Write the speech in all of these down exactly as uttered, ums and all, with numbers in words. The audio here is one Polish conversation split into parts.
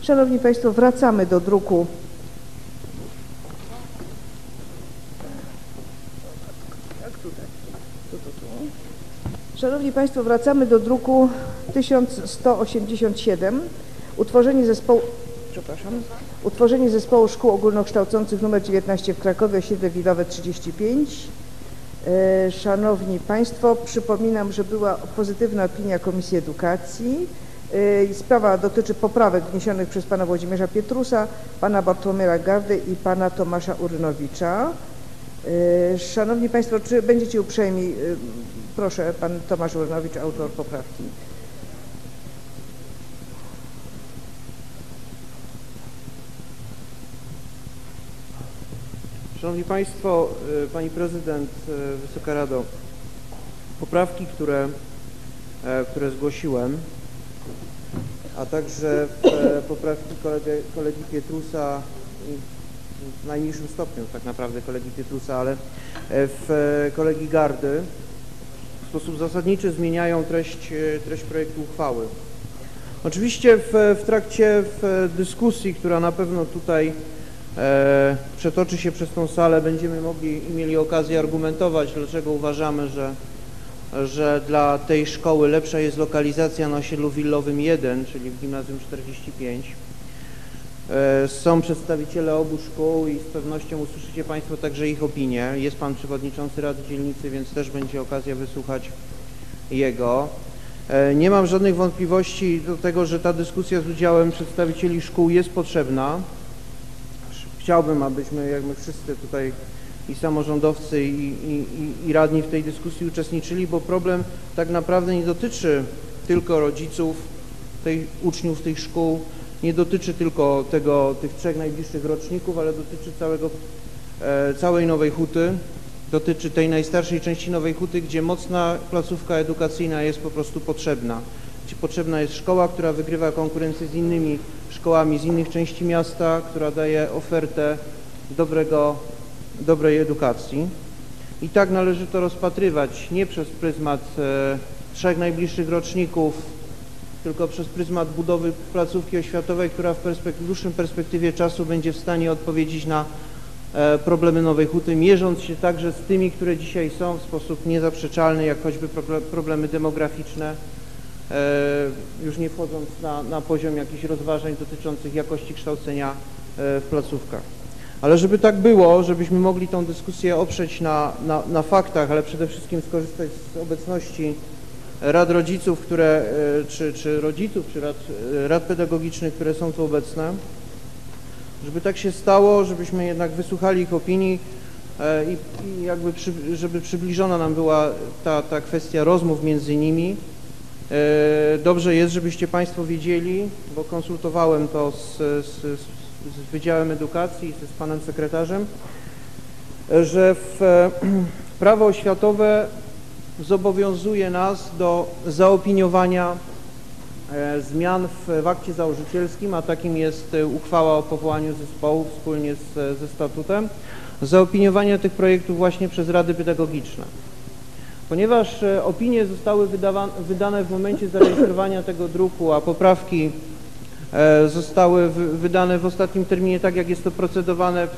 Szanowni Państwo, wracamy do druku Szanowni Państwo, wracamy do druku tysiąc sto osiemdziesiąt siedem. Utworzenie zespołu, przepraszam, utworzenie zespołu szkół ogólnokształcących nr dziewiętnaście w Krakowie, osiedle Wilowe trzydzieści pięć. Szanowni Państwo, przypominam, że była pozytywna opinia Komisji Edukacji. Sprawa dotyczy poprawek wniesionych przez pana Włodzimierza Pietrusa, pana Bartłomieja Gardy i pana Tomasza Urynowicza. Szanowni Państwo, czy będziecie uprzejmi? Proszę, pan Tomasz Urynowicz, autor poprawki. Szanowni Państwo, Pani Prezydent, Wysoka Rado, poprawki, które, które zgłosiłem, a także poprawki kolegi, kolegi Pietrusa, w najmniejszym stopniu tak naprawdę kolegi Pietrusa, ale w kolegi Gardy w sposób zasadniczy zmieniają treść, treść projektu uchwały. Oczywiście w, w trakcie w dyskusji, która na pewno tutaj e, przetoczy się przez tą salę, będziemy mogli i mieli okazję argumentować, dlaczego uważamy, że, że dla tej szkoły lepsza jest lokalizacja na osiedlu Willowym jeden, czyli w Gimnazjum czterdzieści pięć. Są przedstawiciele obu szkół i z pewnością usłyszycie Państwo także ich opinię. Jest Pan Przewodniczący Rady Dzielnicy, więc też będzie okazja wysłuchać jego. Nie mam żadnych wątpliwości do tego, że ta dyskusja z udziałem przedstawicieli szkół jest potrzebna. Chciałbym, abyśmy jak my wszyscy tutaj i samorządowcy i, i, i radni w tej dyskusji uczestniczyli, bo problem tak naprawdę nie dotyczy tylko rodziców, tej, uczniów tych szkół, nie dotyczy tylko tego, tych trzech najbliższych roczników, ale dotyczy całego, e, całej Nowej Huty, dotyczy tej najstarszej części Nowej Huty, gdzie mocna placówka edukacyjna jest po prostu potrzebna. Gdzie potrzebna jest szkoła, która wygrywa konkurencję z innymi szkołami z innych części miasta, która daje ofertę dobrego, dobrej edukacji. I tak należy to rozpatrywać nie przez pryzmat e, trzech najbliższych roczników, tylko przez pryzmat budowy placówki oświatowej, która w perspek- dłuższym perspektywie czasu będzie w stanie odpowiedzieć na e, problemy Nowej Huty, mierząc się także z tymi, które dzisiaj są w sposób niezaprzeczalny, jak choćby pro- problemy demograficzne, e, już nie wchodząc na, na poziom jakichś rozważań dotyczących jakości kształcenia e, w placówkach. Ale żeby tak było, żebyśmy mogli tą dyskusję oprzeć na, na, na faktach, ale przede wszystkim skorzystać z obecności rad rodziców, które, czy, czy rodziców, czy rad, rad pedagogicznych, które są tu obecne, żeby tak się stało, żebyśmy jednak wysłuchali ich opinii i, i jakby przy, żeby przybliżona nam była ta, ta kwestia rozmów między nimi. Dobrze jest, żebyście Państwo wiedzieli, bo konsultowałem to z, z, z Wydziałem Edukacji, z Panem Sekretarzem, że w prawo oświatowe zobowiązuje nas do zaopiniowania e, zmian w, w akcie założycielskim, a takim jest uchwała o powołaniu zespołu wspólnie z, ze statutem, zaopiniowania tych projektów właśnie przez rady pedagogiczne. Ponieważ e, opinie zostały wydane w momencie zarejestrowania tego druku, a poprawki e, zostały w, wydane w ostatnim terminie, tak jak jest to procedowane w,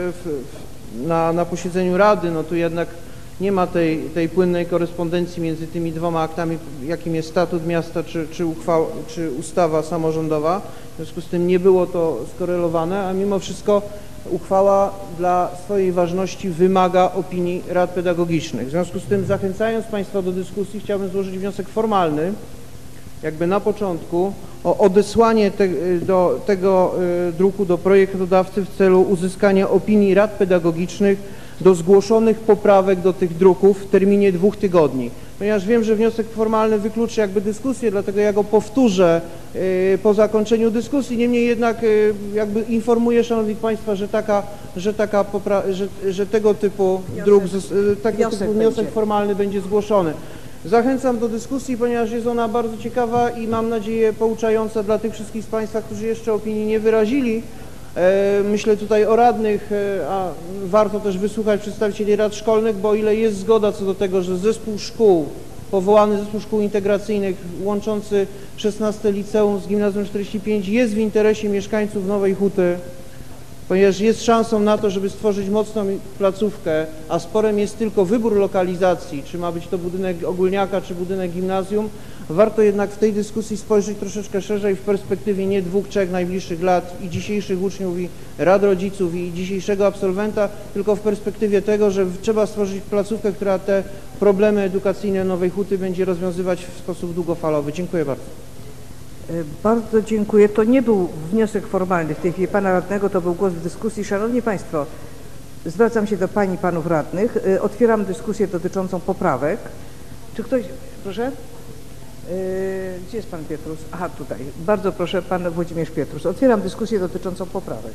w, na, na posiedzeniu Rady, no tu jednak nie ma tej, tej płynnej korespondencji między tymi dwoma aktami, jakim jest statut miasta czy, czy, uchwała, czy ustawa samorządowa. W związku z tym nie było to skorelowane, a mimo wszystko uchwała dla swojej ważności wymaga opinii rad pedagogicznych. W związku z tym, zachęcając Państwa do dyskusji, chciałbym złożyć wniosek formalny, jakby na początku, o odesłanie te, do tego y, druku do projektodawcy w celu uzyskania opinii rad pedagogicznych do zgłoszonych poprawek do tych druków w terminie dwóch tygodni. Ponieważ wiem, że wniosek formalny wykluczy jakby dyskusję, dlatego ja go powtórzę y, po zakończeniu dyskusji. Niemniej jednak y, jakby informuję Szanownych Państwa, że taka, że taka popra- że, że tego typu wniosek, druk, y, taki wniosek, typu wniosek będzie. formalny będzie zgłoszony. Zachęcam do dyskusji, ponieważ jest ona bardzo ciekawa i mam nadzieję pouczająca dla tych wszystkich z Państwa, którzy jeszcze opinii nie wyrazili. Myślę tutaj o radnych, a warto też wysłuchać przedstawicieli rad szkolnych, bo o ile jest zgoda co do tego, że zespół szkół, powołany zespół szkół integracyjnych łączący szesnaste liceum z gimnazjum czterdzieści pięć jest w interesie mieszkańców Nowej Huty, ponieważ jest szansą na to, żeby stworzyć mocną placówkę, a sporem jest tylko wybór lokalizacji, czy ma być to budynek ogólniaka, czy budynek gimnazjum. Warto jednak w tej dyskusji spojrzeć troszeczkę szerzej w perspektywie nie dwóch, trzech najbliższych lat i dzisiejszych uczniów, i rad rodziców, i dzisiejszego absolwenta, tylko w perspektywie tego, że trzeba stworzyć placówkę, która te problemy edukacyjne Nowej Huty będzie rozwiązywać w sposób długofalowy. Dziękuję bardzo. Bardzo dziękuję. To nie był wniosek formalny w tej chwili pana radnego, to był głos w dyskusji. Szanowni Państwo, zwracam się do pań i panów radnych. Otwieram dyskusję dotyczącą poprawek. Czy ktoś... Proszę? Gdzie jest pan Pietrus? Aha, tutaj. Bardzo proszę, pan Włodzimierz Pietrus. Otwieram dyskusję dotyczącą poprawek.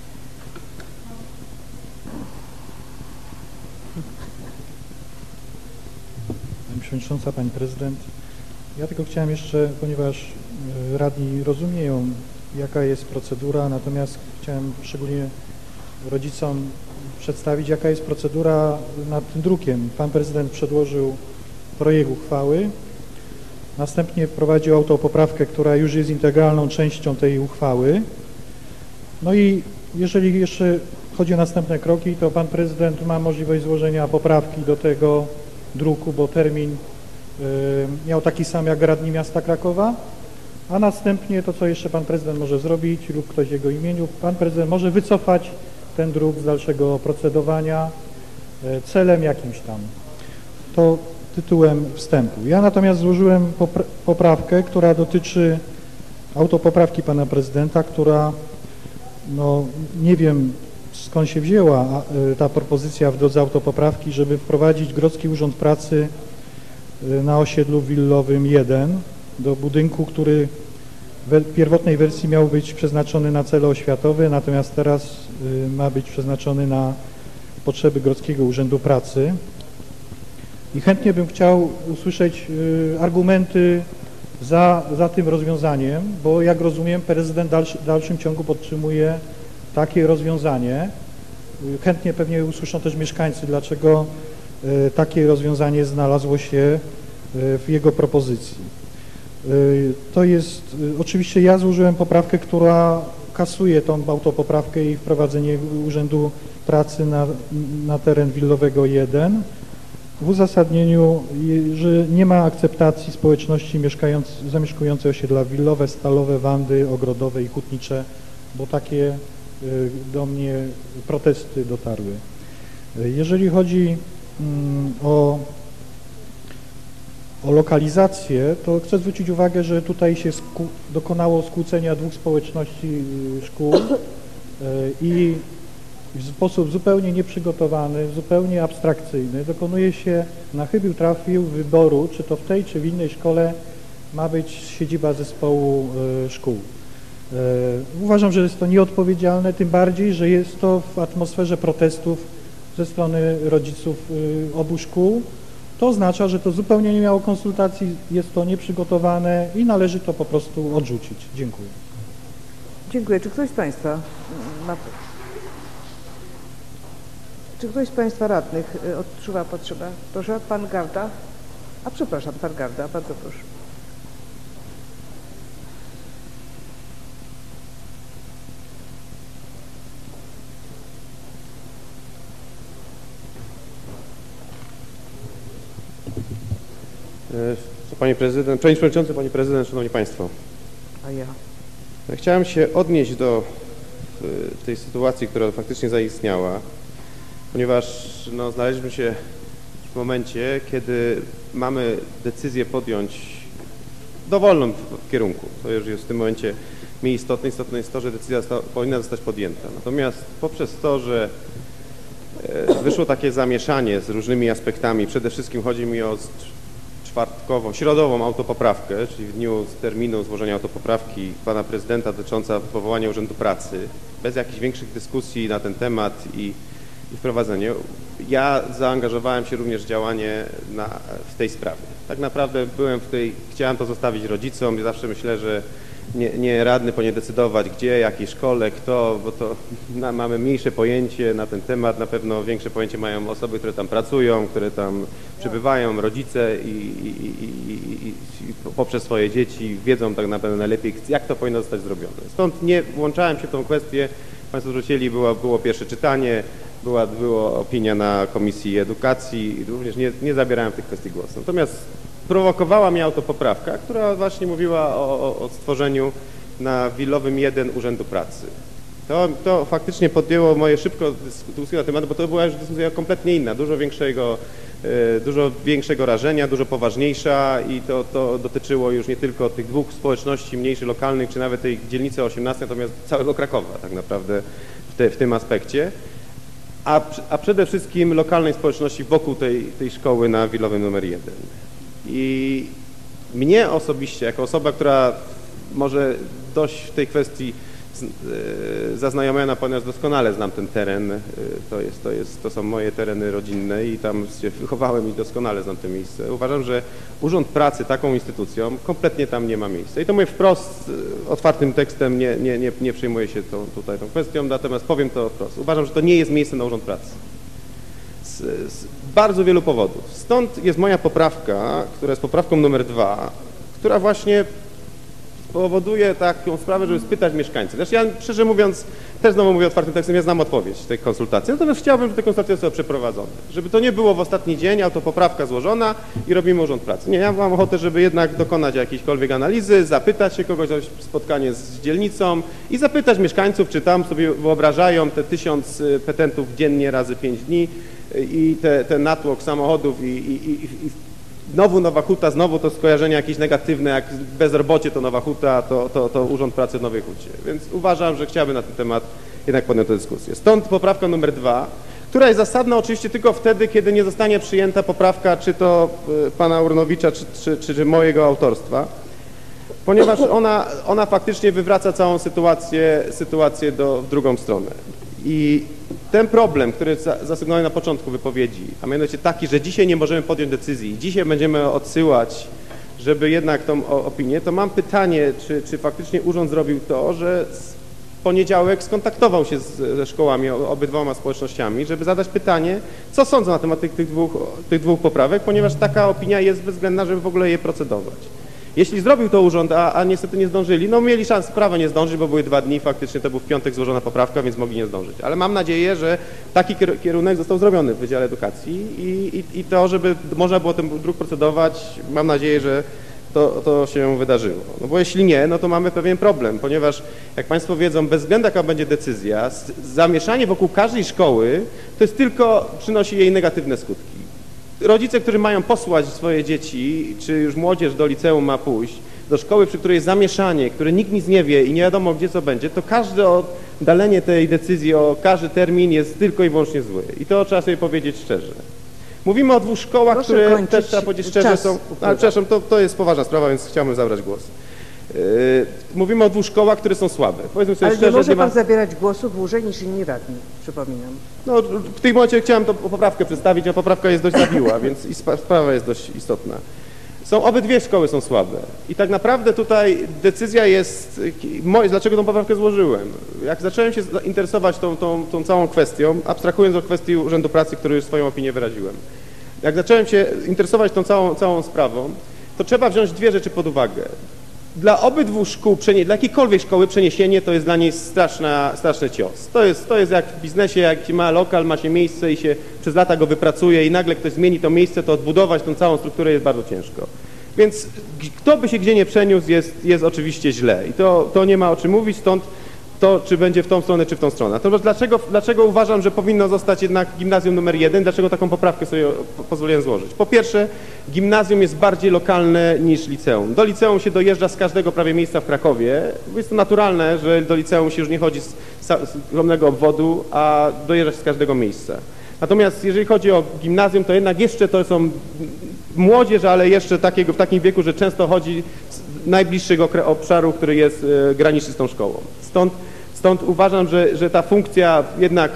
Pani Przewodnicząca, Pani Prezydent, ja tylko chciałem jeszcze, ponieważ radni rozumieją, jaka jest procedura, natomiast chciałem szczególnie rodzicom przedstawić, jaka jest procedura nad tym drukiem. Pan prezydent przedłożył projekt uchwały, następnie wprowadził autopoprawkę, która już jest integralną częścią tej uchwały. No i jeżeli jeszcze chodzi o następne kroki, to pan prezydent ma możliwość złożenia poprawki do tego druku, bo termin y, miał taki sam jak radni miasta Krakowa, a następnie to, co jeszcze pan prezydent może zrobić lub ktoś w jego imieniu, pan prezydent może wycofać ten druk z dalszego procedowania y, celem jakimś tam. To tytułem wstępu. Ja natomiast złożyłem popra poprawkę, która dotyczy autopoprawki pana prezydenta, która, no nie wiem skąd się wzięła a, y, ta propozycja w drodze autopoprawki, żeby wprowadzić Grodzki Urząd Pracy y, na osiedlu willowym jeden do budynku, który w pierwotnej wersji miał być przeznaczony na cele oświatowe, natomiast teraz y, ma być przeznaczony na potrzeby Grodzkiego Urzędu Pracy. I chętnie bym chciał usłyszeć y, argumenty za, za tym rozwiązaniem, bo jak rozumiem, prezydent dalszy, w dalszym ciągu podtrzymuje takie rozwiązanie. Y, chętnie pewnie usłyszą też mieszkańcy, dlaczego y, takie rozwiązanie znalazło się y, w jego propozycji. Y, to jest, y, oczywiście ja złożyłem poprawkę, która kasuje tą autopoprawkę i wprowadzenie Urzędu Pracy na, na teren willowego jeden. W uzasadnieniu, że nie ma akceptacji społeczności zamieszkującej osiedla willowe, stalowe, wandy, ogrodowe i hutnicze, bo takie do mnie protesty dotarły. Jeżeli chodzi o, o lokalizację, to chcę zwrócić uwagę, że tutaj się sku, dokonało skłócenia dwóch społeczności szkół i w sposób zupełnie nieprzygotowany, zupełnie abstrakcyjny dokonuje się na chybił trafił wyboru, czy to w tej, czy w innej szkole ma być siedziba zespołu y, szkół. Y, uważam, że jest to nieodpowiedzialne, tym bardziej, że jest to w atmosferze protestów ze strony rodziców y, obu szkół. To oznacza, że to zupełnie nie miało konsultacji, jest to nieprzygotowane i należy to po prostu odrzucić. Dziękuję. Dziękuję. Czy ktoś z Państwa ma... Czy ktoś z Państwa radnych odczuwa potrzebę? Proszę, Pan Garda. A przepraszam, Pan Garda, bardzo proszę. Panie Prezydent, Panie Przewodniczący, Panie Prezydent, Szanowni Państwo. A ja. Chciałem się odnieść do tej sytuacji, która faktycznie zaistniała, ponieważ no, znaleźliśmy się w momencie, kiedy mamy decyzję podjąć w dowolnym kierunku. To już jest w tym momencie mniej istotne. Istotne jest to, że decyzja powinna zostać podjęta. Natomiast poprzez to, że wyszło takie zamieszanie z różnymi aspektami, przede wszystkim chodzi mi o czwartkową, środową autopoprawkę, czyli w dniu terminu złożenia autopoprawki pana prezydenta dotycząca powołania Urzędu Pracy, bez jakichś większych dyskusji na ten temat i, i wprowadzenie. Ja zaangażowałem się również w działanie na, w tej sprawie. Tak naprawdę byłem w tej, chciałem to zostawić rodzicom i zawsze myślę, że nie, nie radny powinien decydować, gdzie, jakiej szkole, kto, bo to na, mamy mniejsze pojęcie na ten temat, na pewno większe pojęcie mają osoby, które tam pracują, które tam przebywają, rodzice i, i, i, i, i poprzez swoje dzieci wiedzą tak naprawdę najlepiej, jak to powinno zostać zrobione. Stąd nie włączałem się w tą kwestię, Państwo zwrócili, było, było pierwsze czytanie, była, była opinia na Komisji Edukacji, również nie, nie zabierałem w tych kwestii głosu. Natomiast prowokowała mnie autopoprawka, która właśnie mówiła o, o, o stworzeniu na Wilowym jeden Urzędu Pracy. To, to faktycznie podjęło moje szybko dyskusję na temat, bo to była już dyskusja kompletnie inna, dużo większego, e, dużo większego rażenia, dużo poważniejsza i to, to dotyczyło już nie tylko tych dwóch społeczności mniejszych, lokalnych, czy nawet tej dzielnicy osiemnastej, natomiast całego Krakowa tak naprawdę w, te, w tym aspekcie. A, a przede wszystkim lokalnej społeczności wokół tej, tej szkoły na Wilowym numer jeden. I mnie osobiście, jako osoba, która może dość w tej kwestii zaznajomiona, ponieważ doskonale znam ten teren, to, jest, to, jest, to są moje tereny rodzinne i tam się wychowałem i doskonale znam to miejsce. Uważam, że Urząd Pracy taką instytucją kompletnie tam nie ma miejsca. I to mówię wprost, otwartym tekstem, nie, nie, nie, nie przejmuję się tą, tutaj tą kwestią, natomiast powiem to wprost. Uważam, że to nie jest miejsce na Urząd Pracy. Z, z bardzo wielu powodów. Stąd jest moja poprawka, która jest poprawką numer dwa, która właśnie powoduje taką sprawę, żeby spytać mieszkańców. Zresztą ja, szczerze mówiąc, też znowu mówię otwartym tekstem, ja znam odpowiedź tej konsultacji, natomiast chciałbym, żeby te konsultacje zostały przeprowadzone. Żeby to nie było w ostatni dzień, autopoprawka złożona i robimy Urząd Pracy. Nie, ja mam ochotę, żeby jednak dokonać jakiejśkolwiek analizy, zapytać się kogoś o spotkanie z dzielnicą i zapytać mieszkańców, czy tam sobie wyobrażają te tysiąc petentów dziennie razy pięć dni i te, ten natłok samochodów i, i, i, i znowu Nowa Huta, znowu to skojarzenia jakieś negatywne, jak bezrobocie to Nowa Huta, to, to, to Urząd Pracy w Nowej Hucie. Więc uważam, że chciałbym na ten temat jednak podjąć tę dyskusję. Stąd poprawka numer dwa, która jest zasadna oczywiście tylko wtedy, kiedy nie zostanie przyjęta poprawka czy to y, pana Urnowicza, czy, czy, czy, czy mojego autorstwa, ponieważ ona, ona faktycznie wywraca całą sytuację, sytuację do, w drugą stronę. I ten problem, który zasygnowałem na początku wypowiedzi, a mianowicie taki, że dzisiaj nie możemy podjąć decyzji, dzisiaj będziemy odsyłać, żeby jednak tą opinię, to mam pytanie, czy, czy faktycznie urząd zrobił to, że w poniedziałek skontaktował się z, ze szkołami, obydwoma społecznościami, żeby zadać pytanie, co sądzą na temat tych, tych, dwóch, tych dwóch poprawek, ponieważ taka opinia jest bezwzględna, żeby w ogóle je procedować. Jeśli zrobił to urząd, a, a niestety nie zdążyli, no mieli szansę prawa nie zdążyć, bo były dwa dni, faktycznie to był w piątek złożona poprawka, więc mogli nie zdążyć. Ale mam nadzieję, że taki kierunek został zrobiony w Wydziale Edukacji i, i, i to, żeby można było ten druk procedować, mam nadzieję, że to, to się wydarzyło. No bo jeśli nie, no to mamy pewien problem, ponieważ jak Państwo wiedzą, bez względu jaka będzie decyzja, zamieszanie wokół każdej szkoły to jest tylko, przynosi jej negatywne skutki. Rodzice, którzy mają posłać swoje dzieci, czy już młodzież do liceum ma pójść, do szkoły, przy której jest zamieszanie, które nikt nic nie wie i nie wiadomo gdzie co będzie, to każde oddalenie tej decyzji o każdy termin jest tylko i wyłącznie zły. I to trzeba sobie powiedzieć szczerze. Mówimy o dwóch szkołach, Proszę które kończyć. też trzeba powiedzieć szczerze Czas są... Ale przepraszam, to, to jest poważna sprawa, więc chciałbym zabrać głos. Yy, mówimy o dwóch szkołach, które są słabe. Powiedzmy sobie Ale szczerze, nie może nie ma... pan zabierać głosu dłużej niż inni radni, przypominam. No, w tym momencie chciałem tą poprawkę przedstawić, a poprawka jest dość zawiła, więc i sprawa jest dość istotna. Są, obydwie szkoły są słabe i tak naprawdę tutaj decyzja jest, dlaczego tą poprawkę złożyłem. Jak zacząłem się interesować tą, tą, tą całą kwestią, abstrahując od kwestii Urzędu Pracy, który już swoją opinię wyraziłem, jak zacząłem się interesować tą całą, całą sprawą, to trzeba wziąć dwie rzeczy pod uwagę. Dla obydwu szkół, dla jakiejkolwiek szkoły przeniesienie to jest dla niej straszna, straszny cios. To jest, to jest jak w biznesie, jak się ma lokal, ma się miejsce i się przez lata go wypracuje i nagle ktoś zmieni to miejsce, to odbudować tą całą strukturę jest bardzo ciężko. Więc kto by się gdzie nie przeniósł jest, jest oczywiście źle i to, to nie ma o czym mówić, stąd to, czy będzie w tą stronę, czy w tą stronę. Natomiast dlaczego, dlaczego uważam, że powinno zostać jednak gimnazjum numer jeden? Dlaczego taką poprawkę sobie pozwoliłem złożyć? Po pierwsze, gimnazjum jest bardziej lokalne niż liceum. Do liceum się dojeżdża z każdego prawie miejsca w Krakowie. Jest to naturalne, że do liceum się już nie chodzi z, z ogromnego obwodu, a dojeżdża się z każdego miejsca. Natomiast jeżeli chodzi o gimnazjum, to jednak jeszcze to są młodzież, ale jeszcze takiego, w takim wieku, że często chodzi z najbliższego obszaru, który jest e, graniczny z tą szkołą. Stąd, stąd uważam, że, że ta funkcja jednak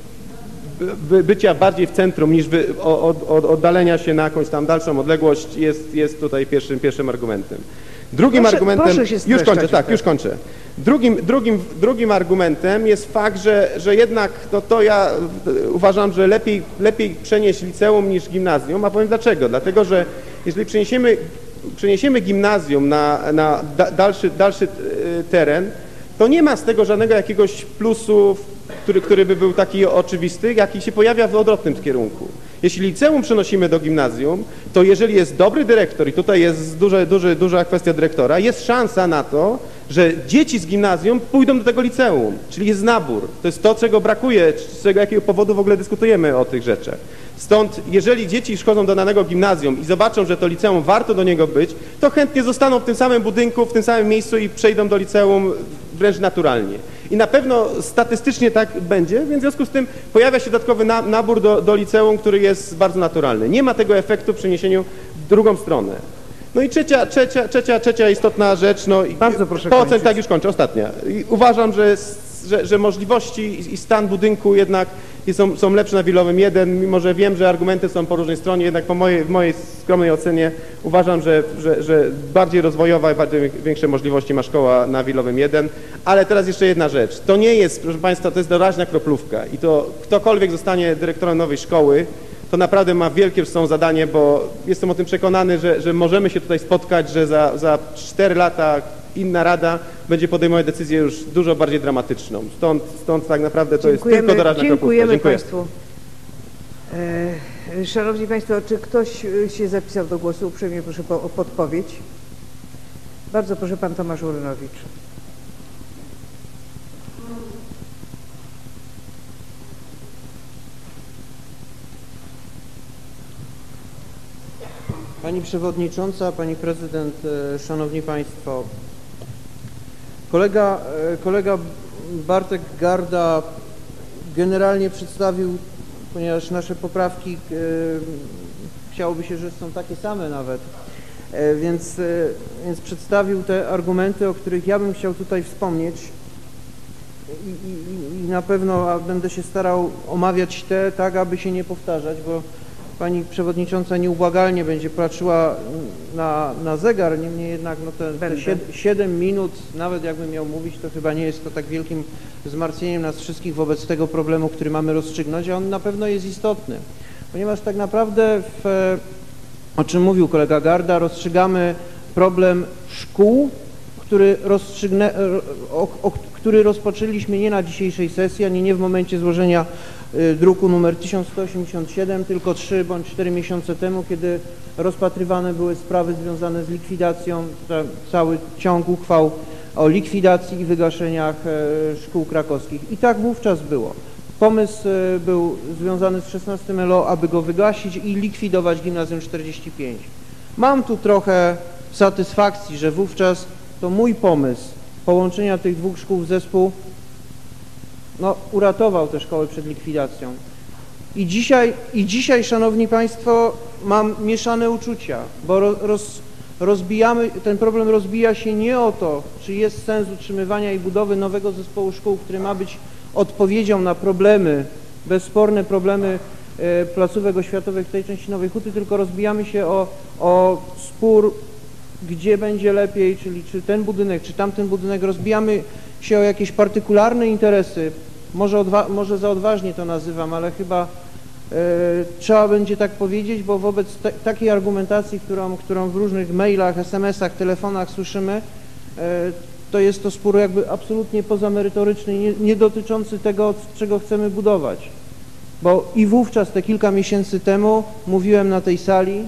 by, bycia bardziej w centrum niż wy, od, od, oddalenia się na jakąś tam dalszą odległość jest, jest tutaj pierwszym, pierwszym argumentem. Drugim Proszę- argumentem, proszę się już streszczać kończę, tak, teraz. już kończę. Drugim, drugim, drugim argumentem jest fakt, że, że jednak no to ja uważam, że lepiej, lepiej przenieść liceum niż gimnazjum, a powiem dlaczego. Dlatego, że jeżeli przeniesiemy, przeniesiemy gimnazjum na, na da, dalszy, dalszy teren, to nie ma z tego żadnego jakiegoś plusu, który, który by był taki oczywisty, jaki się pojawia w odwrotnym kierunku. Jeśli liceum przenosimy do gimnazjum, to jeżeli jest dobry dyrektor, i tutaj jest duże, duże, duża kwestia dyrektora, jest szansa na to, że dzieci z gimnazjum pójdą do tego liceum, czyli jest nabór. To jest to, czego brakuje, z czego jakiego powodu w ogóle dyskutujemy o tych rzeczach. Stąd, jeżeli dzieci chodzą do danego gimnazjum i zobaczą, że to liceum warto do niego być, to chętnie zostaną w tym samym budynku, w tym samym miejscu i przejdą do liceum wręcz naturalnie. I na pewno statystycznie tak będzie, więc w związku z tym pojawia się dodatkowy na, nabór do, do liceum, który jest bardzo naturalny. Nie ma tego efektu w przeniesieniu w drugą stronę. No i trzecia, trzecia, trzecia, trzecia istotna rzecz, no i Bardzo proszę po ocen, kończyć. tak już kończę, ostatnia. I uważam, że, że, że możliwości i, i stan budynku jednak są, są lepsze na Wilowym jeden, mimo że wiem, że argumenty są po różnej stronie, jednak po mojej, w mojej skromnej ocenie uważam, że, że, że bardziej rozwojowa i bardziej większe możliwości ma szkoła na Wilowym jeden. Ale teraz jeszcze jedna rzecz. To nie jest, proszę Państwa, to jest doraźna kroplówka i to ktokolwiek zostanie dyrektorem nowej szkoły, to naprawdę ma wielkie są zadanie, bo jestem o tym przekonany, że, że możemy się tutaj spotkać, że za, za cztery lata inna rada będzie podejmować decyzję już dużo bardziej dramatyczną. Stąd, stąd tak naprawdę to jest tylko doraźna kroplówka. Dziękujemy Dziękuję. Państwu. E, Szanowni Państwo, czy ktoś e, się zapisał do głosu? Uprzejmie proszę po, o podpowiedź. Bardzo proszę, Pan Tomasz Urynowicz. Pani Przewodnicząca, Pani Prezydent, e, Szanowni Państwo. Kolega, e, kolega Bartek Garda generalnie przedstawił, ponieważ nasze poprawki e, chciałoby się, że są takie same nawet, e, więc, e, więc przedstawił te argumenty, o których ja bym chciał tutaj wspomnieć i, i, i na pewno będę się starał omawiać te tak, aby się nie powtarzać, bo Pani Przewodnicząca nieubłagalnie będzie patrzyła na, na zegar, niemniej jednak no te, te siedem minut, nawet jakbym miał mówić, to chyba nie jest to tak wielkim zmartwieniem nas wszystkich wobec tego problemu, który mamy rozstrzygnąć, a on na pewno jest istotny, ponieważ tak naprawdę, w, o czym mówił kolega Garda, rozstrzygamy problem szkół, który, rozstrzygnę, o, o, który rozpoczęliśmy nie na dzisiejszej sesji, ani nie w momencie złożenia y, druku numer tysiąc sto osiemdziesiąt siedem, tylko trzy bądź cztery miesiące temu, kiedy rozpatrywane były sprawy związane z likwidacją, cały ciąg uchwał o likwidacji i wygaszeniach y, szkół krakowskich. I tak wówczas było. Pomysł y, był związany z szesnastym L O, aby go wygasić i likwidować Gimnazjum czterdzieści pięć. Mam tu trochę satysfakcji, że wówczas to mój pomysł połączenia tych dwóch szkół w zespół no, uratował te szkoły przed likwidacją. I dzisiaj, i dzisiaj, Szanowni Państwo, mam mieszane uczucia, bo roz, rozbijamy, ten problem rozbija się nie o to, czy jest sens utrzymywania i budowy nowego zespołu szkół, który ma być odpowiedzią na problemy, bezsporne problemy e, placówek oświatowych w tej części Nowej Huty, tylko rozbijamy się o, o spór, gdzie będzie lepiej, czyli czy ten budynek, czy tamten budynek, rozbijamy się o jakieś partykularne interesy, może, odwa może za odważnie to nazywam, ale chyba e, trzeba będzie tak powiedzieć, bo wobec te takiej argumentacji, którą, którą w różnych mailach, es em esach, telefonach słyszymy, e, to jest to spór jakby absolutnie pozamerytoryczny, nie, nie dotyczący tego, czego chcemy budować. Bo i wówczas, te kilka miesięcy temu, mówiłem na tej sali,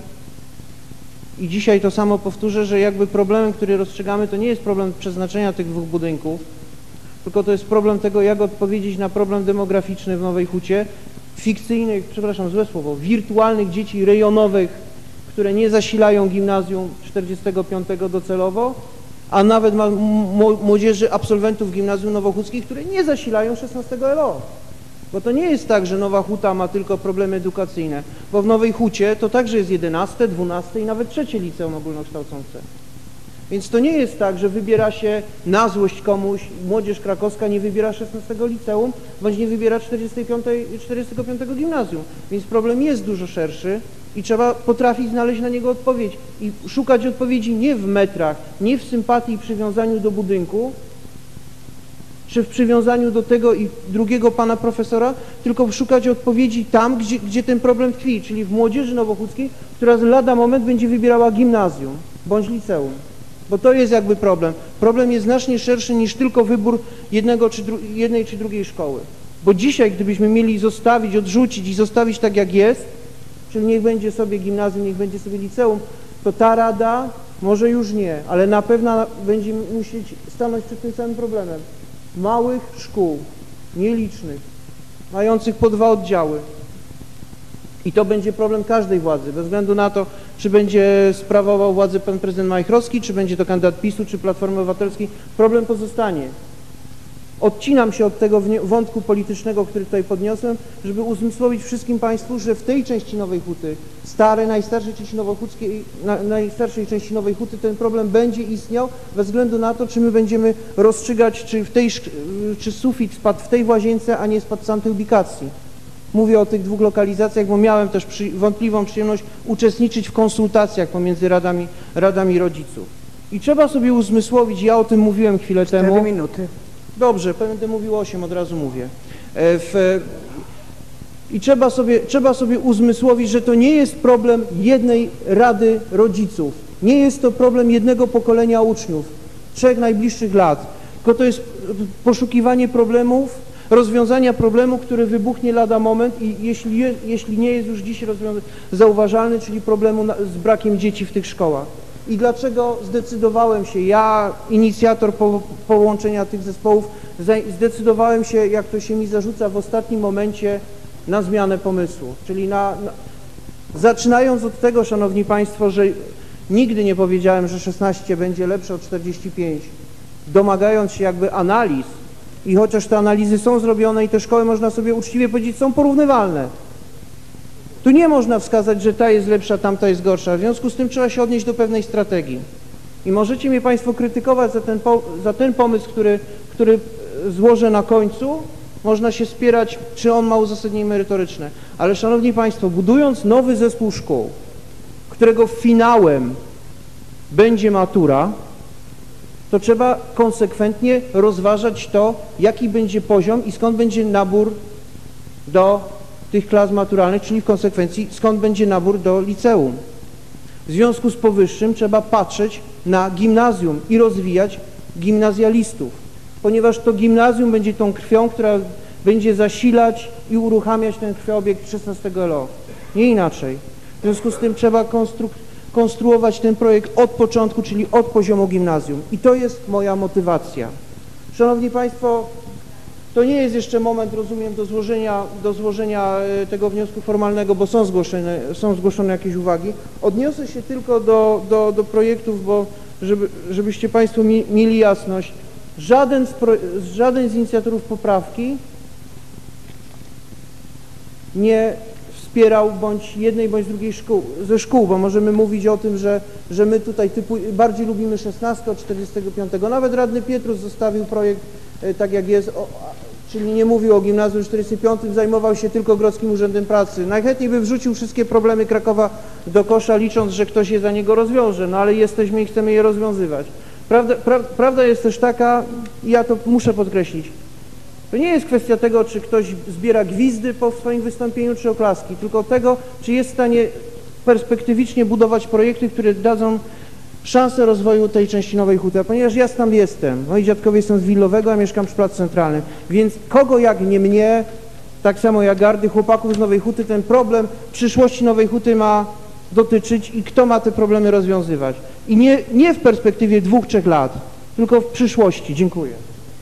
i dzisiaj to samo powtórzę, że jakby problemem, który rozstrzygamy, to nie jest problem przeznaczenia tych dwóch budynków, tylko to jest problem tego, jak odpowiedzieć na problem demograficzny w Nowej Hucie, fikcyjnych, przepraszam, złe słowo, wirtualnych dzieci rejonowych, które nie zasilają gimnazjum czterdziestego piątego docelowo, a nawet ma młodzieży absolwentów gimnazjum nowochódzkich, które nie zasilają szesnastego L O. Bo to nie jest tak, że Nowa Huta ma tylko problemy edukacyjne, bo w Nowej Hucie to także jest jedenaste, dwunaste i nawet trzecie liceum ogólnokształcące. Więc to nie jest tak, że wybiera się na złość komuś, młodzież krakowska nie wybiera szesnastego liceum, bądź nie wybiera czterdziestego piątego gimnazjum. Więc problem jest dużo szerszy i trzeba potrafić znaleźć na niego odpowiedź i szukać odpowiedzi nie w metrach, nie w sympatii i przywiązaniu do budynku, czy w przywiązaniu do tego i drugiego pana profesora, tylko szukać odpowiedzi tam, gdzie, gdzie ten problem tkwi, czyli w młodzieży nowochódzkiej, która lada moment będzie wybierała gimnazjum bądź liceum. Bo to jest jakby problem. Problem jest znacznie szerszy niż tylko wybór jednego czy jednej czy drugiej szkoły. Bo dzisiaj, gdybyśmy mieli zostawić, odrzucić i zostawić tak jak jest, czyli niech będzie sobie gimnazjum, niech będzie sobie liceum, to ta rada może już nie, ale na pewno będzie musieć stanąć przed tym samym problemem. Małych szkół, nielicznych, mających po dwa oddziały. I to będzie problem każdej władzy, bez względu na to, czy będzie sprawował władzę pan prezydent Majchrowski, czy będzie to kandydat PiSu, czy Platformy Obywatelskiej, problem pozostanie. Odcinam się od tego wątku politycznego, który tutaj podniosłem, żeby uzmysłowić wszystkim Państwu, że w tej części Nowej Huty, starej, najstarszej części nowochódzkiej, na, najstarszej części Nowej Huty ten problem będzie istniał bez względu na to, czy my będziemy rozstrzygać, czy, w tej, czy sufit spadł w tej łazience, a nie spadł z tamtej ubikacji. Mówię o tych dwóch lokalizacjach, bo miałem też przy, wątpliwą przyjemność uczestniczyć w konsultacjach pomiędzy radami, radami rodziców. I trzeba sobie uzmysłowić, ja o tym mówiłem chwilę temu. Cztery minuty. Dobrze, będę mówił osiem, od razu mówię. W, I trzeba sobie, trzeba sobie uzmysłowić, że to nie jest problem jednej rady rodziców. Nie jest to problem jednego pokolenia uczniów, trzech najbliższych lat, tylko to jest poszukiwanie problemów, rozwiązania problemu, który wybuchnie lada moment i jeśli, je, jeśli nie jest już dziś zauważalny, czyli problemu na, z brakiem dzieci w tych szkołach. I dlaczego zdecydowałem się, ja, inicjator po, połączenia tych zespołów, zdecydowałem się, jak to się mi zarzuca w ostatnim momencie, na zmianę pomysłu. Czyli na, na, zaczynając od tego, Szanowni Państwo, że nigdy nie powiedziałem, że szesnaście będzie lepsze od czterdziestu pięciu, domagając się jakby analiz i chociaż te analizy są zrobione i te szkoły, można sobie uczciwie powiedzieć, są porównywalne. Tu nie można wskazać, że ta jest lepsza, tamta jest gorsza. W związku z tym trzeba się odnieść do pewnej strategii. I możecie mnie Państwo krytykować za ten, po, za ten pomysł, który, który złożę na końcu. Można się spierać, czy on ma uzasadnienie merytoryczne. Ale Szanowni Państwo, budując nowy zespół szkół, którego finałem będzie matura, to trzeba konsekwentnie rozważać to, jaki będzie poziom i skąd będzie nabór do tych klas maturalnych, czyli w konsekwencji skąd będzie nabór do liceum. W związku z powyższym trzeba patrzeć na gimnazjum i rozwijać gimnazjalistów, ponieważ to gimnazjum będzie tą krwią, która będzie zasilać i uruchamiać ten krwiobieg szesnastego L O. Nie inaczej. W związku z tym trzeba konstru konstruować ten projekt od początku, czyli od poziomu gimnazjum. I to jest moja motywacja. Szanowni Państwo, to nie jest jeszcze moment, rozumiem, do złożenia, do złożenia tego wniosku formalnego, bo są zgłoszone, są zgłoszone jakieś uwagi. Odniosę się tylko do, do, do projektów, bo żeby, żebyście Państwo mi, mieli jasność, żaden z, pro, żaden z inicjatorów poprawki nie wspierał bądź jednej, bądź drugiej szkół, ze szkół, bo możemy mówić o tym, że, że my tutaj typu, bardziej lubimy szesnastkę od czterdziestego piątego. Nawet radny Pietrus zostawił projekt tak jak jest, o, czyli nie mówił o gimnazjum czterdziestym piątym, zajmował się tylko Grodzkim Urzędem Pracy. Najchętniej by wrzucił wszystkie problemy Krakowa do kosza, licząc, że ktoś je za niego rozwiąże, no ale jesteśmy i chcemy je rozwiązywać. Prawda, pra, prawda jest też taka, i ja to muszę podkreślić, to nie jest kwestia tego, czy ktoś zbiera gwizdy po swoim wystąpieniu, czy oklaski, tylko tego, czy jest w stanie perspektywicznie budować projekty, które dadzą szansę rozwoju tej części Nowej Huty, a ponieważ ja tam jestem, moi dziadkowie są z Willowego, a mieszkam przy Placu Centralnym, więc kogo jak nie mnie, tak samo jak Gardy, chłopaków z Nowej Huty, ten problem przyszłości Nowej Huty ma dotyczyć i kto ma te problemy rozwiązywać. I nie, nie w perspektywie dwóch, trzech lat, tylko w przyszłości. Dziękuję.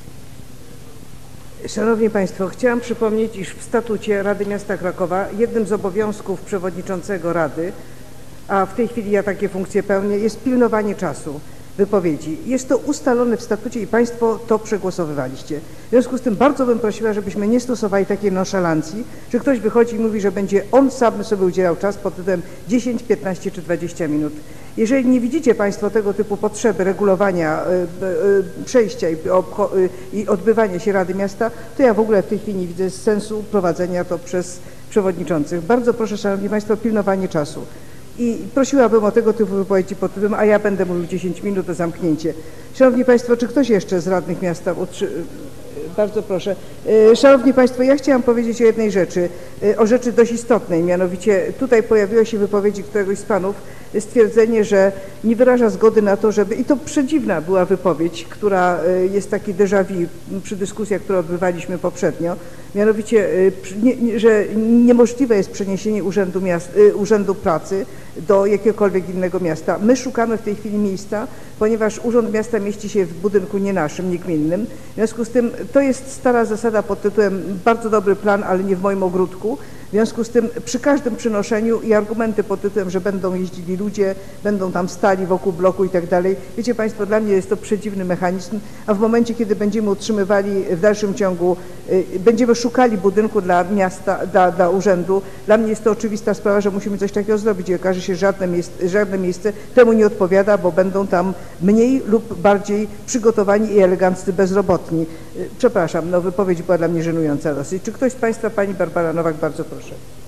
Szanowni Państwo, chciałam przypomnieć, iż w statucie Rady Miasta Krakowa jednym z obowiązków przewodniczącego Rady, a w tej chwili ja takie funkcje pełnię, jest pilnowanie czasu. wypowiedzi. Jest to ustalone w statucie i Państwo to przegłosowywaliście. W związku z tym bardzo bym prosiła, żebyśmy nie stosowali takiej nonszalancji, że ktoś wychodzi i mówi, że będzie on sam sobie udzielał czas pod tytułem dziesięć, piętnaście czy dwadzieścia minut. Jeżeli nie widzicie Państwo tego typu potrzeby regulowania y, y, przejścia i, y, i odbywania się Rady Miasta, to ja w ogóle w tej chwili nie widzę sensu prowadzenia to przez przewodniczących. Bardzo proszę, Szanowni Państwo, o pilnowanie czasu. I prosiłabym o tego typu wypowiedzi pod tytułem, a ja będę mówił dziesięć minut do zamknięcie. Szanowni Państwo, czy ktoś jeszcze z radnych miasta utrzy... Bardzo proszę. Szanowni Państwo, ja chciałam powiedzieć o jednej rzeczy, o rzeczy dość istotnej, mianowicie tutaj pojawiło się w wypowiedzi któregoś z Panów stwierdzenie, że nie wyraża zgody na to, żeby, i to przedziwna była wypowiedź, która jest taki déjà vu przy dyskusjach, które odbywaliśmy poprzednio, mianowicie, nie, że niemożliwe jest przeniesienie urzędu, miast, urzędu pracy do jakiegokolwiek innego miasta. My szukamy w tej chwili miejsca, ponieważ Urząd Miasta mieści się w budynku nie naszym, nie gminnym. W związku z tym to jest stara zasada pod tytułem bardzo dobry plan, ale nie w moim ogródku. W związku z tym przy każdym przynoszeniu i argumenty pod tytułem, że będą jeździli ludzie, będą tam stali wokół bloku i tak dalej. Wiecie Państwo, dla mnie jest to przedziwny mechanizm, a w momencie, kiedy będziemy utrzymywali w dalszym ciągu, y, będziemy szukali budynku dla miasta, dla, dla urzędu, dla mnie jest to oczywista sprawa, że musimy coś takiego zrobić i okaże się, że żadne miejsce, żadne miejsce temu nie odpowiada, bo będą tam mniej lub bardziej przygotowani i eleganccy bezrobotni. Y, przepraszam, no wypowiedź była dla mnie żenująca dosyć. Czy ktoś z Państwa, Pani Barbara Nowak, bardzo proszę.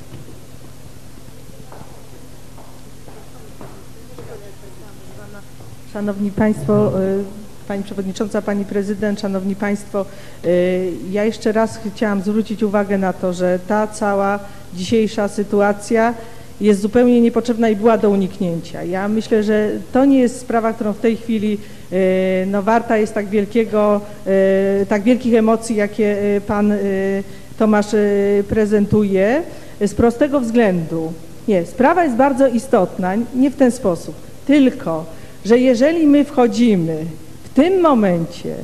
Szanowni Państwo, Pani Przewodnicząca, Pani Prezydent, Szanowni Państwo, ja jeszcze raz chciałam zwrócić uwagę na to, że ta cała dzisiejsza sytuacja jest zupełnie niepotrzebna i była do uniknięcia. Ja myślę, że to nie jest sprawa, którą w tej chwili no, warta jest tak wielkiego, tak wielkich emocji, jakie Pan Tomasz prezentuje, z prostego względu. Nie, sprawa jest bardzo istotna, nie w ten sposób, tylko, że jeżeli my wchodzimy w tym momencie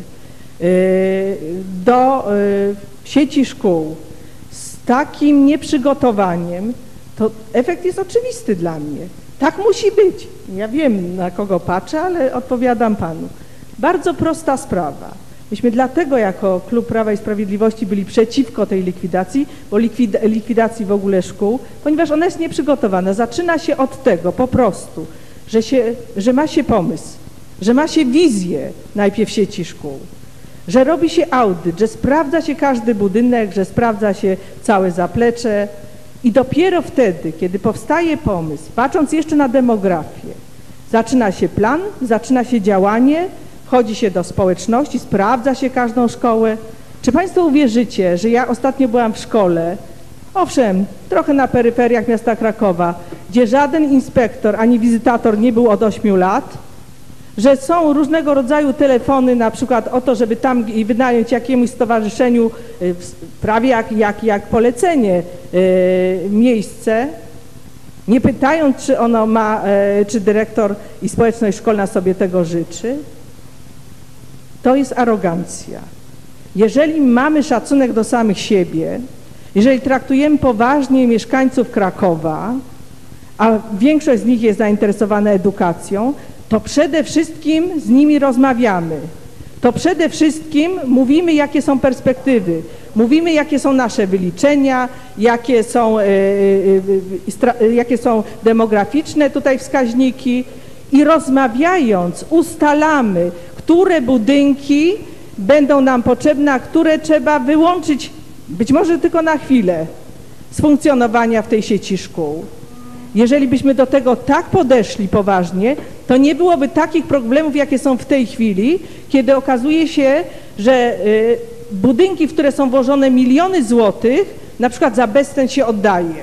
do sieci szkół z takim nieprzygotowaniem, to efekt jest oczywisty dla mnie. Tak musi być. Ja wiem, na kogo patrzę, ale odpowiadam Panu. Bardzo prosta sprawa. Myśmy dlatego jako Klub Prawa i Sprawiedliwości byli przeciwko tej likwidacji, bo likwid, likwidacji w ogóle szkół, ponieważ ona jest nieprzygotowana. Zaczyna się od tego po prostu, że, się, że ma się pomysł, że ma się wizję najpierw sieci szkół, że robi się audyt, że sprawdza się każdy budynek, że sprawdza się całe zaplecze i dopiero wtedy, kiedy powstaje pomysł, patrząc jeszcze na demografię, zaczyna się plan, zaczyna się działanie, wchodzi się do społeczności, sprawdza się każdą szkołę. Czy Państwo uwierzycie, że ja ostatnio byłam w szkole, owszem, trochę na peryferiach miasta Krakowa, gdzie żaden inspektor ani wizytator nie był od ośmiu lat, że są różnego rodzaju telefony na przykład o to, żeby tam wynająć jakiemuś stowarzyszeniu prawie jak, jak, jak polecenie yy, miejsce, nie pytając, czy ono ma, yy, czy dyrektor i społeczność szkolna sobie tego życzy. To jest arogancja. Jeżeli mamy szacunek do samych siebie, jeżeli traktujemy poważnie mieszkańców Krakowa, a większość z nich jest zainteresowana edukacją, to przede wszystkim z nimi rozmawiamy. To przede wszystkim mówimy, jakie są perspektywy, mówimy, jakie są nasze wyliczenia, jakie są, yy, yy, jakie są demograficzne tutaj wskaźniki i rozmawiając ustalamy, które budynki będą nam potrzebne, a które trzeba wyłączyć, być może tylko na chwilę, z funkcjonowania w tej sieci szkół. Jeżeli byśmy do tego tak podeszli poważnie, to nie byłoby takich problemów, jakie są w tej chwili, kiedy okazuje się, że y, budynki, w które są włożone miliony złotych, na przykład za bezcen się oddaje.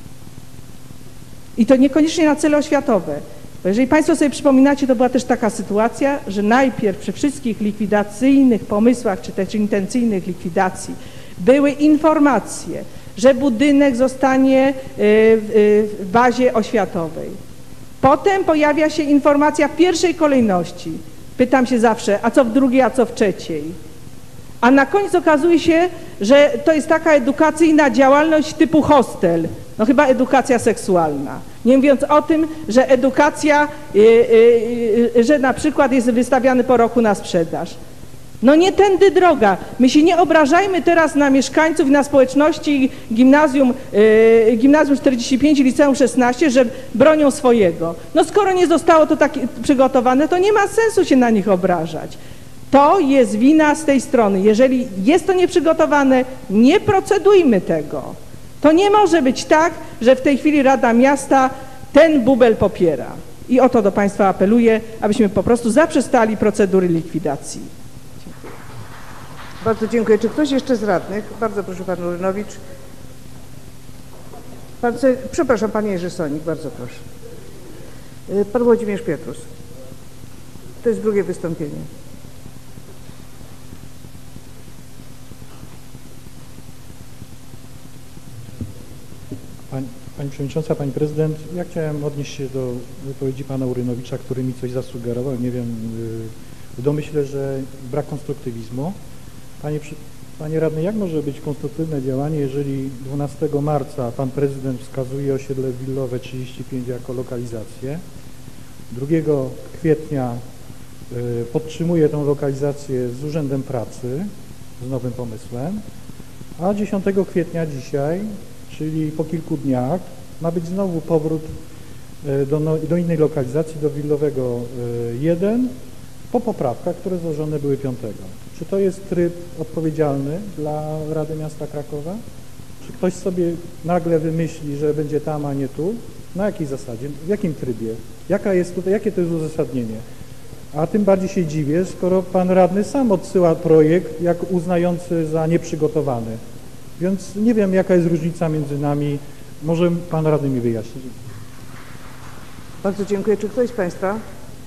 I to niekoniecznie na cele oświatowe. Bo jeżeli Państwo sobie przypominacie, to była też taka sytuacja, że najpierw przy wszystkich likwidacyjnych pomysłach, czy też intencyjnych likwidacji, były informacje, że budynek zostanie w bazie oświatowej. Potem pojawia się informacja w pierwszej kolejności. Pytam się zawsze, a co w drugiej, a co w trzeciej? A na koniec okazuje się, że to jest taka edukacyjna działalność typu hostel. No chyba edukacja seksualna. Nie mówiąc o tym, że edukacja, yy, yy, że na przykład jest wystawiany po roku na sprzedaż. No nie tędy droga. My się nie obrażajmy teraz na mieszkańców i na społeczności gimnazjum, yy, gimnazjum czterdzieści pięć i liceum szesnaście, że bronią swojego. No skoro nie zostało to tak przygotowane, to nie ma sensu się na nich obrażać. To jest wina z tej strony. Jeżeli jest to nieprzygotowane, nie procedujmy tego. To nie może być tak, że w tej chwili Rada Miasta ten bubel popiera. I o to do Państwa apeluję, abyśmy po prostu zaprzestali procedury likwidacji. Bardzo dziękuję. Czy ktoś jeszcze z radnych? Bardzo proszę, pan Urynowicz. Pan, przepraszam, panie Jerzy Sonik, bardzo proszę. Pan Włodzimierz Pietrus. To jest drugie wystąpienie. Pani, Pani Przewodnicząca, Pani Prezydent, ja chciałem odnieść się do wypowiedzi Pana Urynowicza, który mi coś zasugerował. Nie wiem, w domyśle, że brak konstruktywizmu. Panie, Panie Radny, jak może być konstruktywne działanie, jeżeli dwunastego marca Pan Prezydent wskazuje osiedle willowe trzydzieści pięć jako lokalizację, drugiego kwietnia y, podtrzymuje tą lokalizację z Urzędem Pracy, z nowym pomysłem, a dziesiątego kwietnia dzisiaj, czyli po kilku dniach, ma być znowu powrót y, do, no, do innej lokalizacji, do willowego y, jeden, po poprawkach, które złożone były piątego. Czy to jest tryb odpowiedzialny dla Rady Miasta Krakowa? Czy ktoś sobie nagle wymyśli, że będzie tam, a nie tu? Na jakiej zasadzie? W jakim trybie? Jaka jest tutaj, jakie to jest uzasadnienie? A tym bardziej się dziwię, skoro pan radny sam odsyła projekt, jak uznający za nieprzygotowany. Więc nie wiem, jaka jest różnica między nami. Może pan radny mi wyjaśni. Bardzo dziękuję. Czy ktoś z Państwa?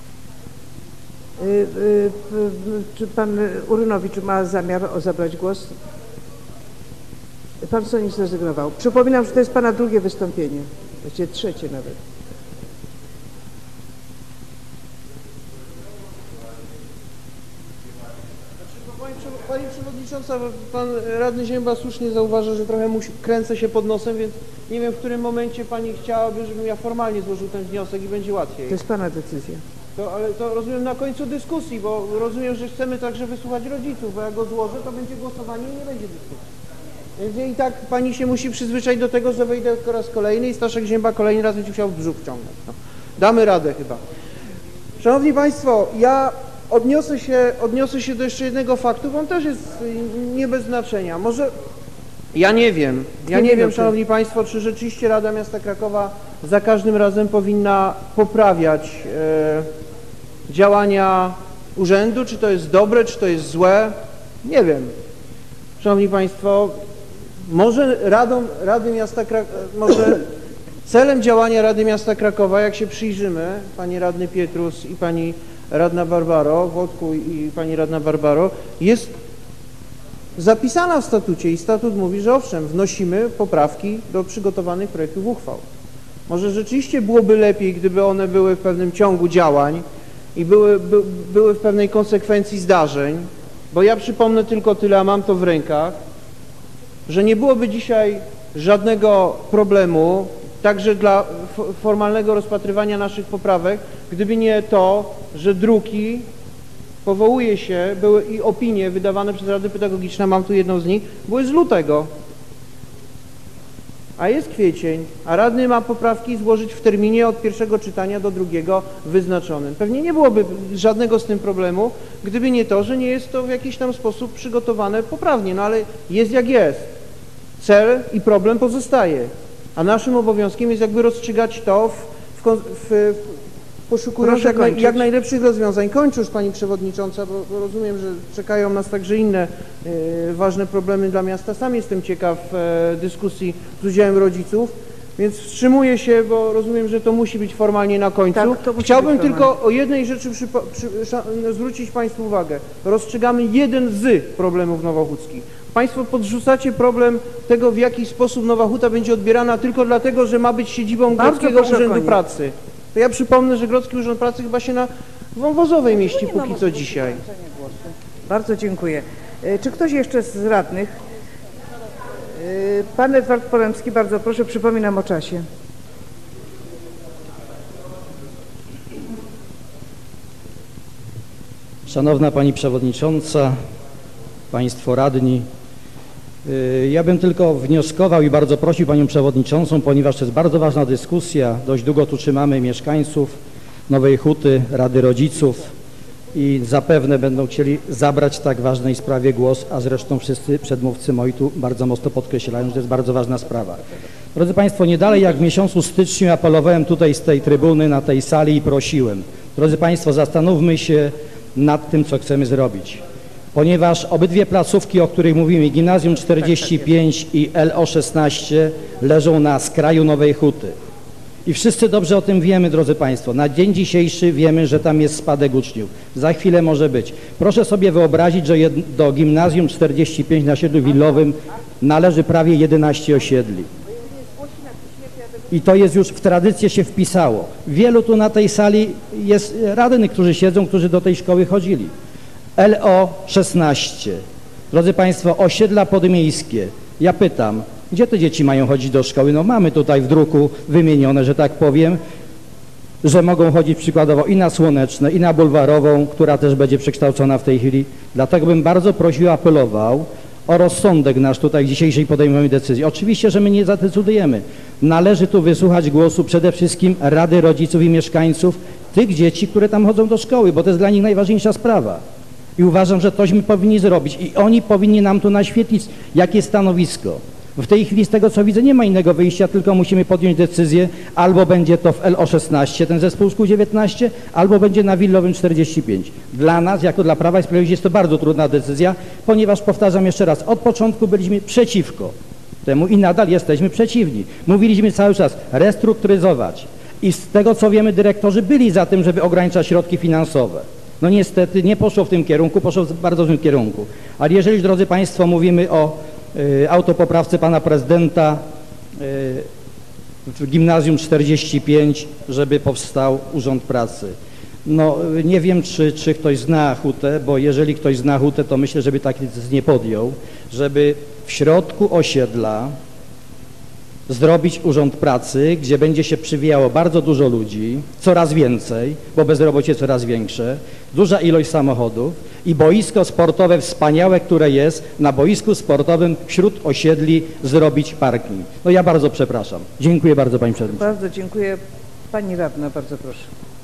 Czy pan Urynowicz ma zamiar zabrać głos? Pan Sonik zrezygnował. Przypominam, że to jest pana drugie wystąpienie, właściwie trzecie nawet. Pani Przewodnicząca, pan radny Zięba słusznie zauważa, że trochę musi, kręcę się pod nosem, więc nie wiem, w którym momencie pani chciałaby, żebym ja formalnie złożył ten wniosek i będzie łatwiej. To jest pana decyzja. To, ale to rozumiem na końcu dyskusji, bo rozumiem, że chcemy także wysłuchać rodziców, bo jak go złożę, to będzie głosowanie i nie będzie dyskusji. Więc i tak pani się musi przyzwyczaić do tego, że wejdę po raz kolejny i Staszek Zięba kolejny raz będzie chciał w brzuch wciągnąć. No. Damy radę chyba. Szanowni Państwo, ja odniosę się, odniosę się do jeszcze jednego faktu, bo on też jest nie bez znaczenia. Może, ja nie wiem, ja nie wiem, Szanowni Państwo, czy rzeczywiście Rada Miasta Krakowa za każdym razem powinna poprawiać e, działania urzędu, czy to jest dobre, czy to jest złe, nie wiem. Szanowni Państwo, może Radą, Rady Miasta Krakowa, może celem działania Rady Miasta Krakowa, jak się przyjrzymy, Pani Radny Pietrus i Pani Radna Barbaro, Włodku i Pani Radna Barbaro, jest zapisana w statucie i statut mówi, że owszem, wnosimy poprawki do przygotowanych projektów uchwał. Może rzeczywiście byłoby lepiej, gdyby one były w pewnym ciągu działań i były, by, były w pewnej konsekwencji zdarzeń, bo ja przypomnę tylko tyle, a mam to w rękach, że nie byłoby dzisiaj żadnego problemu, także dla formalnego rozpatrywania naszych poprawek, gdyby nie to, że druki, powołuje się, były i opinie wydawane przez Radę Pedagogiczną, mam tu jedną z nich, były z lutego. A jest kwiecień, a radny ma poprawki złożyć w terminie od pierwszego czytania do drugiego wyznaczonym. Pewnie nie byłoby żadnego z tym problemu, gdyby nie to, że nie jest to w jakiś tam sposób przygotowane poprawnie, no ale jest jak jest. Cel i problem pozostaje, a naszym obowiązkiem jest jakby rozstrzygać to w, w, w poszukując jak, naj, jak najlepszych rozwiązań. Kończę już Pani Przewodnicząca, bo, bo rozumiem, że czekają nas także inne e, ważne problemy dla miasta. Sam jestem ciekaw e, dyskusji z udziałem rodziców, więc wstrzymuję się, bo rozumiem, że to musi być formalnie na końcu. Tak, to musi Chciałbym być tylko o jednej rzeczy przy, przy, zwrócić Państwu uwagę. Rozstrzygamy jeden z problemów nowochódzkich. Państwo podrzucacie problem tego, w jaki sposób Nowa Huta będzie odbierana tylko dlatego, że ma być siedzibą Grodzkiego Urzędu Pracy. To ja przypomnę, że Grodzki Urząd Pracy chyba się na Wąwozowej mieści póki co dzisiaj. Bardzo dziękuję. Czy ktoś jeszcze z radnych? Y, Pan Edward Poremski, bardzo proszę, przypominam o czasie. Szanowna Pani Przewodnicząca, Państwo Radni, ja bym tylko wnioskował i bardzo prosił Panią Przewodniczącą, ponieważ to jest bardzo ważna dyskusja, dość długo tu trzymamy mieszkańców Nowej Huty, Rady Rodziców i zapewne będą chcieli zabrać w tak ważnej sprawie głos, a zresztą wszyscy przedmówcy moi tu bardzo mocno podkreślają, że to jest bardzo ważna sprawa. Drodzy Państwo, nie dalej jak w miesiącu styczniu apelowałem tutaj z tej trybuny, na tej sali i prosiłem. Drodzy Państwo, zastanówmy się nad tym, co chcemy zrobić. Ponieważ obydwie placówki, o których mówimy, Gimnazjum czterdzieści pięć i L O szesnaście, leżą na skraju Nowej Huty. I wszyscy dobrze o tym wiemy, drodzy Państwo. Na dzień dzisiejszy wiemy, że tam jest spadek uczniów. Za chwilę może być. Proszę sobie wyobrazić, że do Gimnazjum czterdzieści pięć na osiedlu willowym należy prawie jedenaście osiedli. I to jest już w tradycję się wpisało. Wielu tu na tej sali jest radnych, którzy siedzą, którzy do tej szkoły chodzili. L O szesnaście. Drodzy Państwo, osiedla podmiejskie. Ja pytam, gdzie te dzieci mają chodzić do szkoły? No mamy tutaj w druku wymienione, że tak powiem, że mogą chodzić przykładowo i na Słoneczne, i na Bulwarową, która też będzie przekształcona w tej chwili. Dlatego bym bardzo prosił, apelował o rozsądek nasz tutaj w dzisiejszej podejmowanej decyzji. Oczywiście, że my nie zadecydujemy. Należy tu wysłuchać głosu przede wszystkim Rady Rodziców i mieszkańców tych dzieci, które tam chodzą do szkoły, bo to jest dla nich najważniejsza sprawa. I uważam, że tośmy powinni zrobić i oni powinni nam tu naświetlić, jakie stanowisko. W tej chwili z tego, co widzę, nie ma innego wyjścia, tylko musimy podjąć decyzję, albo będzie to w L O szesnaście, ten zespół szkół dziewiętnaście, albo będzie na Willowym czterdzieści pięć. Dla nas, jako dla Prawa i Sprawiedliwości, jest to bardzo trudna decyzja, ponieważ, powtarzam jeszcze raz, od początku byliśmy przeciwko temu i nadal jesteśmy przeciwni. Mówiliśmy cały czas restrukturyzować i z tego, co wiemy, dyrektorzy byli za tym, żeby ograniczać środki finansowe. No niestety nie poszło w tym kierunku, poszło w bardzo złym kierunku. Ale jeżeli, drodzy Państwo, mówimy o y, autopoprawce Pana Prezydenta y, w Gimnazjum czterdzieści pięć, żeby powstał Urząd Pracy. No nie wiem, czy, czy ktoś zna Hutę, bo jeżeli ktoś zna Hutę, to myślę, żeby taki decyzję nie podjął, żeby w środku osiedla zrobić Urząd Pracy, gdzie będzie się przywijało bardzo dużo ludzi, coraz więcej, bo bezrobocie coraz większe, duża ilość samochodów i boisko sportowe wspaniałe, które jest, na boisku sportowym wśród osiedli zrobić parking. No ja bardzo przepraszam. Dziękuję bardzo Pani Przewodnicząca. Bardzo dziękuję. Pani Radna, bardzo proszę.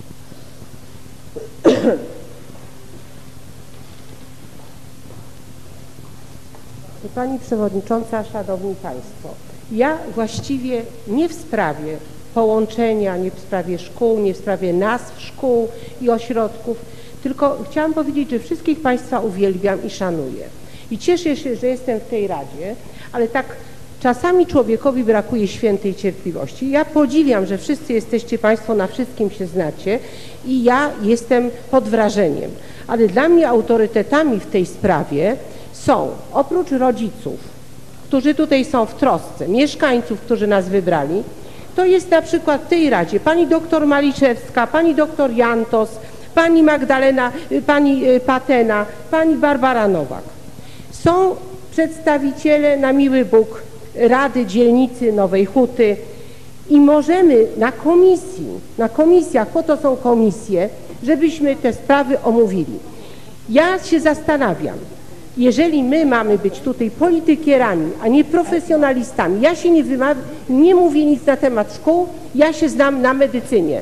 Pani Przewodnicząca, Szanowni Państwo, ja właściwie nie w sprawie połączenia, nie w sprawie szkół, nie w sprawie nazw szkół i ośrodków, tylko chciałam powiedzieć, że wszystkich Państwa uwielbiam i szanuję. I cieszę się, że jestem w tej Radzie, ale tak czasami człowiekowi brakuje świętej cierpliwości. Ja podziwiam, że wszyscy jesteście Państwo, na wszystkim się znacie i ja jestem pod wrażeniem. Ale dla mnie autorytetami w tej sprawie są oprócz rodziców, którzy tutaj są w trosce, mieszkańców, którzy nas wybrali, to jest na przykład w tej Radzie pani doktor Maliszewska, pani doktor Jantos, pani Magdalena, pani Patena, pani Barbara Nowak. Są przedstawiciele na miły Bóg Rady Dzielnicy Nowej Huty i możemy na komisji, na komisjach, po to są komisje, żebyśmy te sprawy omówili. Ja się zastanawiam, jeżeli my mamy być tutaj politykierami, a nie profesjonalistami, ja się nie, wymawiam, nie mówię nic na temat szkół, ja się znam na medycynie.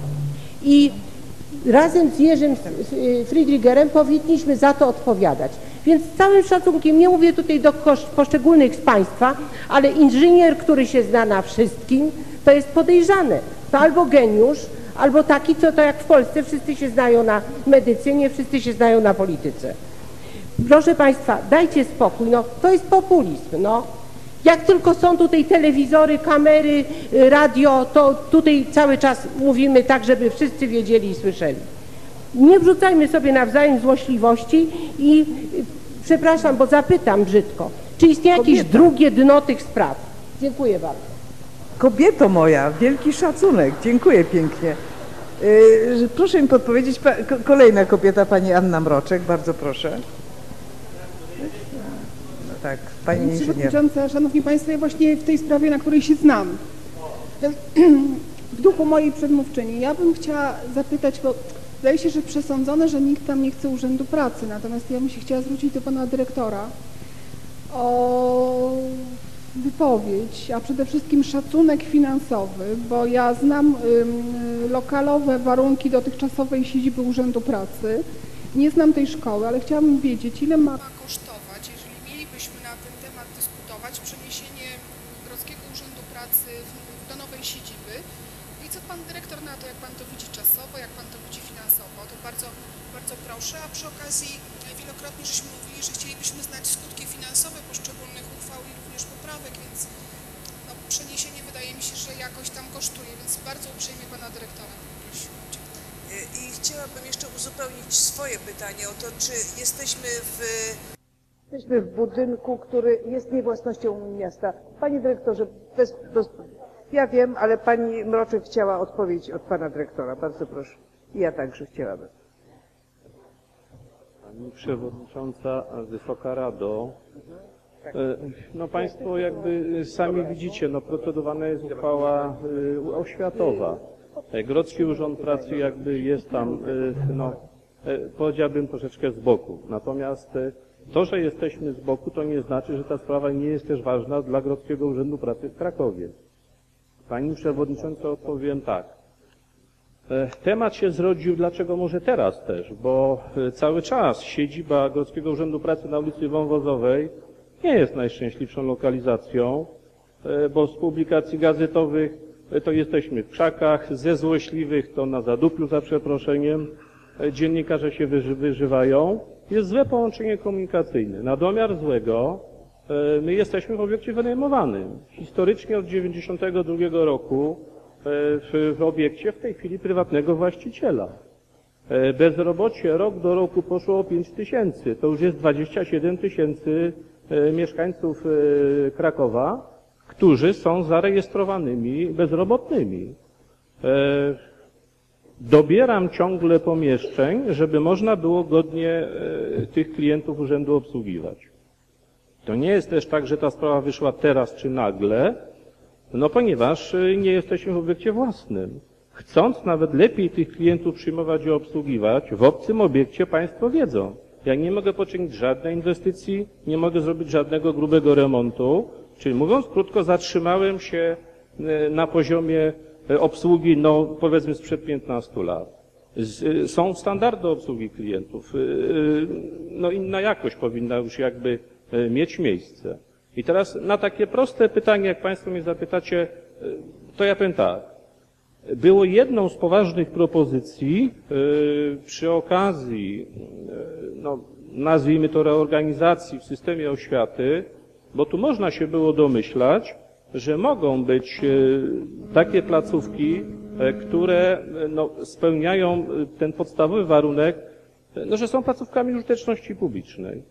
I razem z Jerzym Friedrigerem powinniśmy za to odpowiadać. Więc z całym szacunkiem, nie mówię tutaj do poszczególnych z Państwa, ale inżynier, który się zna na wszystkim, to jest podejrzane. To albo geniusz, albo taki, co to jak w Polsce, wszyscy się znają na medycynie, wszyscy się znają na polityce. Proszę Państwa, dajcie spokój, no to jest populizm, no. Jak tylko są tutaj telewizory, kamery, radio, to tutaj cały czas mówimy tak, żeby wszyscy wiedzieli i słyszeli. Nie wrzucajmy sobie nawzajem złośliwości i przepraszam, bo zapytam brzydko, czy istnieje jakieś drugie dno tych spraw? Dziękuję bardzo. Kobieto moja, wielki szacunek, dziękuję pięknie. Yy, proszę mi podpowiedzieć, pa, kolejna kobieta, pani Anna Mroczek, bardzo proszę. tak. Pani Pani inżynier. Przewodnicząca, Szanowni Państwo, ja właśnie w tej sprawie, na której się znam, w duchu mojej przedmówczyni, ja bym chciała zapytać, bo wydaje się, że przesądzone, że nikt tam nie chce Urzędu Pracy, natomiast ja bym się chciała zwrócić do Pana Dyrektora o wypowiedź, a przede wszystkim szacunek finansowy, bo ja znam y, lokalowe warunki dotychczasowej siedziby Urzędu Pracy, nie znam tej szkoły, ale chciałabym wiedzieć, ile ma kosztować, jeżeli mielibyśmy na ten temat dyskutować, przeniesienie Grodzkiego Urzędu Pracy do nowej siedziby. I co Pan Dyrektor na to, jak Pan to widzi czasowo, jak Pan to widzi finansowo, to bardzo, bardzo proszę. A przy okazji wielokrotnie żeśmy mówili, że chcielibyśmy znać skutki finansowe poszczególnych uchwał i również poprawek, więc no, przeniesienie wydaje mi się, że jakoś tam kosztuje, więc bardzo uprzejmie Pana Dyrektora poprosiłam. I chciałabym jeszcze uzupełnić swoje pytanie o to, czy jesteśmy w... Jesteśmy w budynku, który jest nie własnością miasta. Panie dyrektorze, bez, bez, ja wiem, ale pani Mroczek chciała odpowiedź od pana dyrektora. Bardzo proszę. I ja także chciałabym. Pani Przewodnicząca, Wysoka Rado, no Państwo jakby sami widzicie, no procedowana jest uchwała oświatowa. Grodzki Urząd Pracy jakby jest tam, no powiedziałbym troszeczkę z boku. Natomiast to, że jesteśmy z boku, to nie znaczy, że ta sprawa nie jest też ważna dla Grodzkiego Urzędu Pracy w Krakowie. Pani Przewodnicząca, odpowiem tak. Temat się zrodził, dlaczego może teraz też, bo cały czas siedziba Grodzkiego Urzędu Pracy na ulicy Wąwozowej nie jest najszczęśliwszą lokalizacją, bo z publikacji gazetowych to jesteśmy w krzakach, ze złośliwych to na zadupiu za przeproszeniem, dziennikarze się wyżywają. Jest złe połączenie komunikacyjne. Na domiar złego my jesteśmy w obiekcie wynajmowanym. Historycznie od dziewięćdziesiątego drugiego roku w, w obiekcie w tej chwili prywatnego właściciela. Bezrobocie rok do roku poszło o pięć tysięcy. To już jest dwadzieścia siedem tysięcy mieszkańców Krakowa, którzy są zarejestrowanymi bezrobotnymi. Dobieram ciągle pomieszczeń, żeby można było godnie tych klientów urzędu obsługiwać. To nie jest też tak, że ta sprawa wyszła teraz czy nagle, no ponieważ nie jesteśmy w obiekcie własnym. Chcąc nawet lepiej tych klientów przyjmować i obsługiwać, w obcym obiekcie Państwo wiedzą, ja nie mogę poczynić żadnej inwestycji, nie mogę zrobić żadnego grubego remontu, czyli mówiąc krótko, zatrzymałem się na poziomie obsługi, no powiedzmy sprzed piętnastu lat. Z, są standardy obsługi klientów, no inna jakość powinna już jakby mieć miejsce. I teraz na takie proste pytanie, jak Państwo mnie zapytacie, to ja powiem tak. Było jedną z poważnych propozycji przy okazji, no, nazwijmy to reorganizacji w systemie oświaty, bo tu można się było domyślać, że mogą być takie placówki, które no, spełniają ten podstawowy warunek, no, że są placówkami użyteczności publicznej.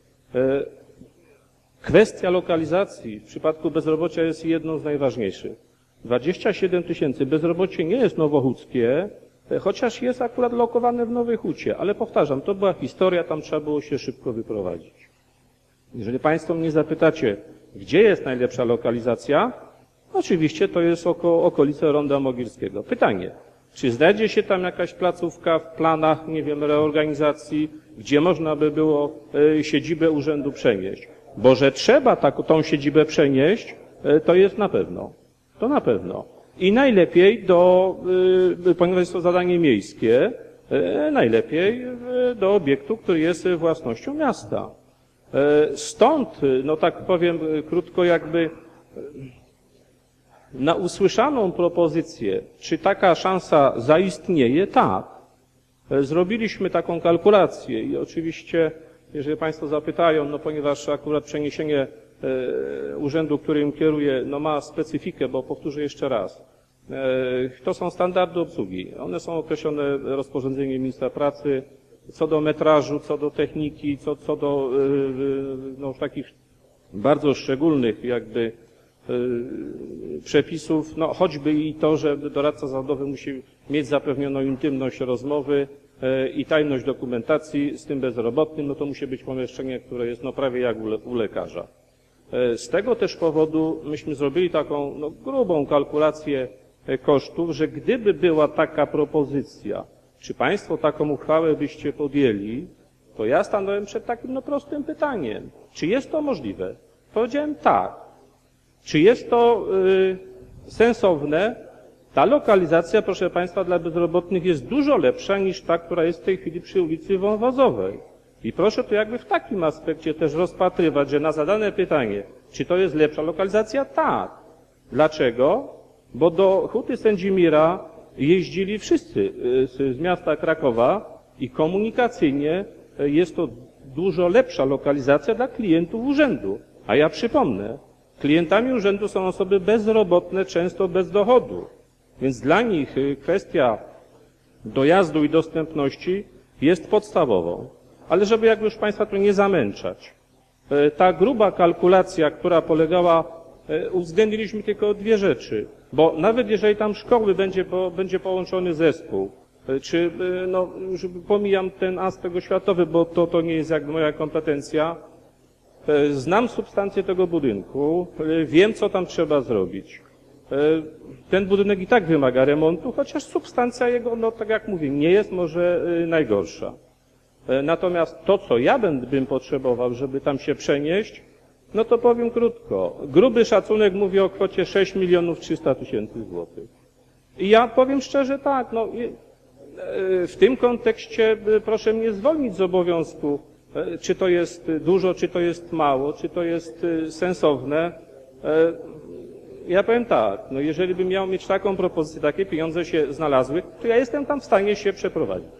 Kwestia lokalizacji w przypadku bezrobocia jest jedną z najważniejszych. dwadzieścia siedem tysięcy. Bezrobocie nie jest nowochódzkie, chociaż jest akurat lokowane w Nowej Hucie, ale powtarzam, to była historia, tam trzeba było się szybko wyprowadzić. Jeżeli Państwo mnie zapytacie, gdzie jest najlepsza lokalizacja, oczywiście to jest oko, okolice Ronda Mogilskiego. Pytanie, czy znajdzie się tam jakaś placówka w planach, nie wiem, reorganizacji, gdzie można by było y, siedzibę urzędu przenieść? Bo że trzeba taką, tą siedzibę przenieść, y, to jest na pewno. To na pewno. I najlepiej do, y, ponieważ jest to zadanie miejskie, y, najlepiej y, do obiektu, który jest własnością miasta. Y, stąd, no tak powiem krótko, jakby na usłyszaną propozycję, czy taka szansa zaistnieje? Tak. Zrobiliśmy taką kalkulację i oczywiście, jeżeli Państwo zapytają, no ponieważ akurat przeniesienie e, urzędu, którym kieruję, no ma specyfikę, bo powtórzę jeszcze raz. E, to są standardy obsługi. One są określone rozporządzeniem ministra pracy, co do metrażu, co do techniki, co, co do e, no, takich bardzo szczególnych jakby przepisów, no choćby i to, że doradca zawodowy musi mieć zapewnioną intymność rozmowy i tajność dokumentacji z tym bezrobotnym, no to musi być pomieszczenie, które jest no prawie jak u lekarza. Z tego też powodu myśmy zrobili taką no, grubą kalkulację kosztów, że gdyby była taka propozycja, czy Państwo taką uchwałę byście podjęli, to ja stanąłem przed takim no, prostym pytaniem. Czy jest to możliwe? Powiedziałem tak. Czy jest to y, sensowne? Ta lokalizacja, proszę Państwa, dla bezrobotnych jest dużo lepsza niż ta, która jest w tej chwili przy ulicy Wąwozowej. I proszę to jakby w takim aspekcie też rozpatrywać, że na zadane pytanie, czy to jest lepsza lokalizacja? Tak. Dlaczego? Bo do Huty Sędzimira jeździli wszyscy z, z miasta Krakowa i komunikacyjnie jest to dużo lepsza lokalizacja dla klientów urzędu. A ja przypomnę, klientami urzędu są osoby bezrobotne, często bez dochodu. Więc dla nich kwestia dojazdu i dostępności jest podstawową. Ale żeby jakby już Państwa tu nie zamęczać, ta gruba kalkulacja, która polegała, uwzględniliśmy tylko dwie rzeczy, bo nawet jeżeli tam szkoły będzie, bo będzie połączony zespół, czy, no, już pomijam ten aspekt oświatowy, bo to, to nie jest jakby moja kompetencja, znam substancję tego budynku, wiem, co tam trzeba zrobić. Ten budynek i tak wymaga remontu, chociaż substancja jego, no tak jak mówię, nie jest może najgorsza. Natomiast to, co ja bym potrzebował, żeby tam się przenieść, no to powiem krótko. Gruby szacunek mówi o kwocie sześć milionów trzysta tysięcy złotych. I ja powiem szczerze tak, no w tym kontekście proszę mnie zwolnić z obowiązku, czy to jest dużo, czy to jest mało, czy to jest sensowne. Ja powiem tak, no jeżeli bym miał mieć taką propozycję, takie pieniądze się znalazły, to ja jestem tam w stanie się przeprowadzić.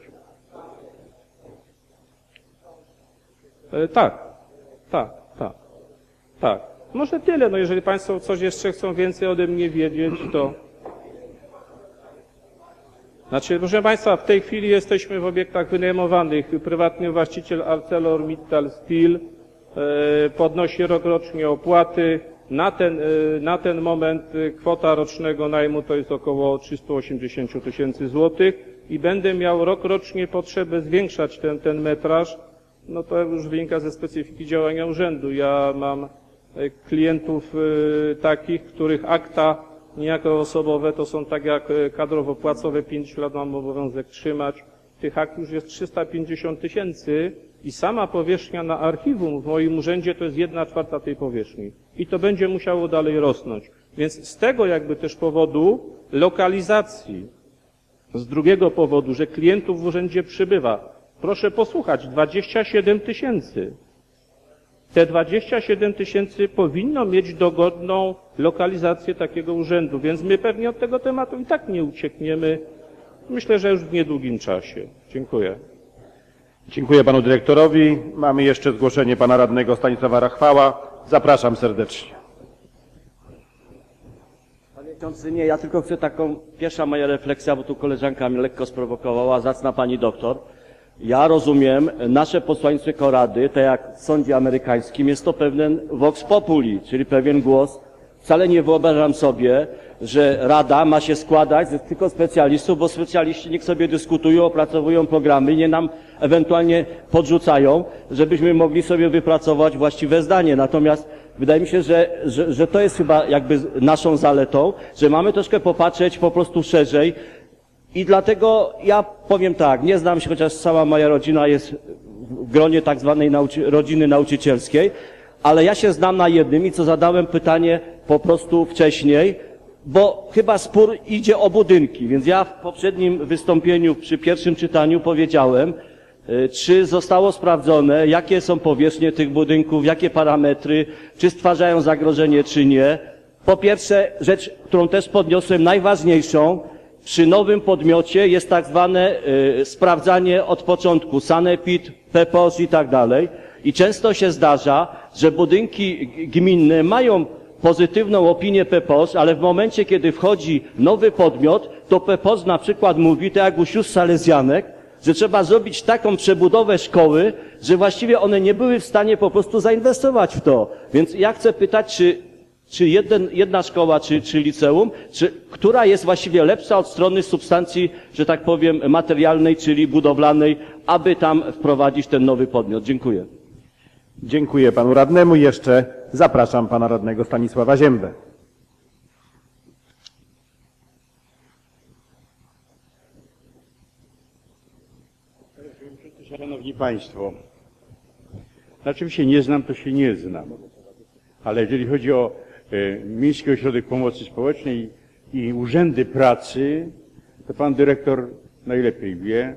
Tak, tak, tak, tak. Może tyle, no jeżeli Państwo coś jeszcze chcą więcej ode mnie wiedzieć, to... Znaczy, proszę Państwa, w tej chwili jesteśmy w obiektach wynajmowanych. Prywatny właściciel ArcelorMittal Steel e, podnosi rokrocznie opłaty. Na ten, e, na ten moment kwota rocznego najmu to jest około trzysta osiemdziesiąt tysięcy złotych i będę miał rokrocznie potrzebę zwiększać ten, ten metraż. No to już wynika ze specyfiki działania urzędu. Ja mam klientów e, takich, których akta niejako osobowe to są tak jak kadrowo-płacowe, pięć lat mam obowiązek trzymać. Tych akt już jest trzysta pięćdziesiąt tysięcy i sama powierzchnia na archiwum w moim urzędzie to jest jedna czwarta tej powierzchni. I to będzie musiało dalej rosnąć. Więc z tego jakby też powodu lokalizacji, z drugiego powodu, że klientów w urzędzie przybywa, proszę posłuchać, dwadzieścia siedem tysięcy. Te dwadzieścia siedem tysięcy powinno mieć dogodną lokalizację takiego urzędu, więc my pewnie od tego tematu i tak nie uciekniemy. Myślę, że już w niedługim czasie. Dziękuję. Dziękuję panu dyrektorowi. Mamy jeszcze zgłoszenie pana radnego Stanisława Rachwała. Zapraszam serdecznie. Panie Przewodniczący, nie, ja tylko chcę taką, pierwsza moja refleksja, bo tu koleżanka mnie lekko sprowokowała, zacna pani doktor. Ja rozumiem, nasze posłaństwo jako Rady, tak jak w sądzie amerykańskim, jest to pewien vox populi, czyli pewien głos. Wcale nie wyobrażam sobie, że Rada ma się składać z tylko specjalistów, bo specjaliści niech sobie dyskutują, opracowują programy, nie nam ewentualnie podrzucają, żebyśmy mogli sobie wypracować właściwe zdanie. Natomiast wydaje mi się, że, że, że to jest chyba jakby naszą zaletą, że mamy troszkę popatrzeć po prostu szerzej. I dlatego ja powiem tak, nie znam się, chociaż cała moja rodzina jest w gronie tak zwanej nauczy rodziny nauczycielskiej, ale ja się znam na jednym i co zadałem pytanie po prostu wcześniej, bo chyba spór idzie o budynki, więc ja w poprzednim wystąpieniu przy pierwszym czytaniu powiedziałem, czy zostało sprawdzone, jakie są powierzchnie tych budynków, jakie parametry, czy stwarzają zagrożenie, czy nie. Po pierwsze, rzecz, którą też podniosłem, najważniejszą, przy nowym podmiocie jest tak zwane y, sprawdzanie od początku, sanepid, P P O S i tak dalej. I często się zdarza, że budynki gminne mają pozytywną opinię P P O S, ale w momencie, kiedy wchodzi nowy podmiot, to P P O S na przykład mówi, tak jak u sióstr salezjanek, że trzeba zrobić taką przebudowę szkoły, że właściwie one nie były w stanie po prostu zainwestować w to. Więc ja chcę pytać, czy Czy jeden, jedna szkoła, czy, czy liceum, czy, która jest właściwie lepsza od strony substancji, że tak powiem, materialnej, czyli budowlanej, aby tam wprowadzić ten nowy podmiot? Dziękuję. Dziękuję panu radnemu. Jeszcze zapraszam pana radnego Stanisława Ziębę. Szanowni Państwo, na czym się nie znam, to się nie znam. Ale jeżeli chodzi o e, Miejski Ośrodek Pomocy Społecznej i urzędy pracy, to pan dyrektor najlepiej wie,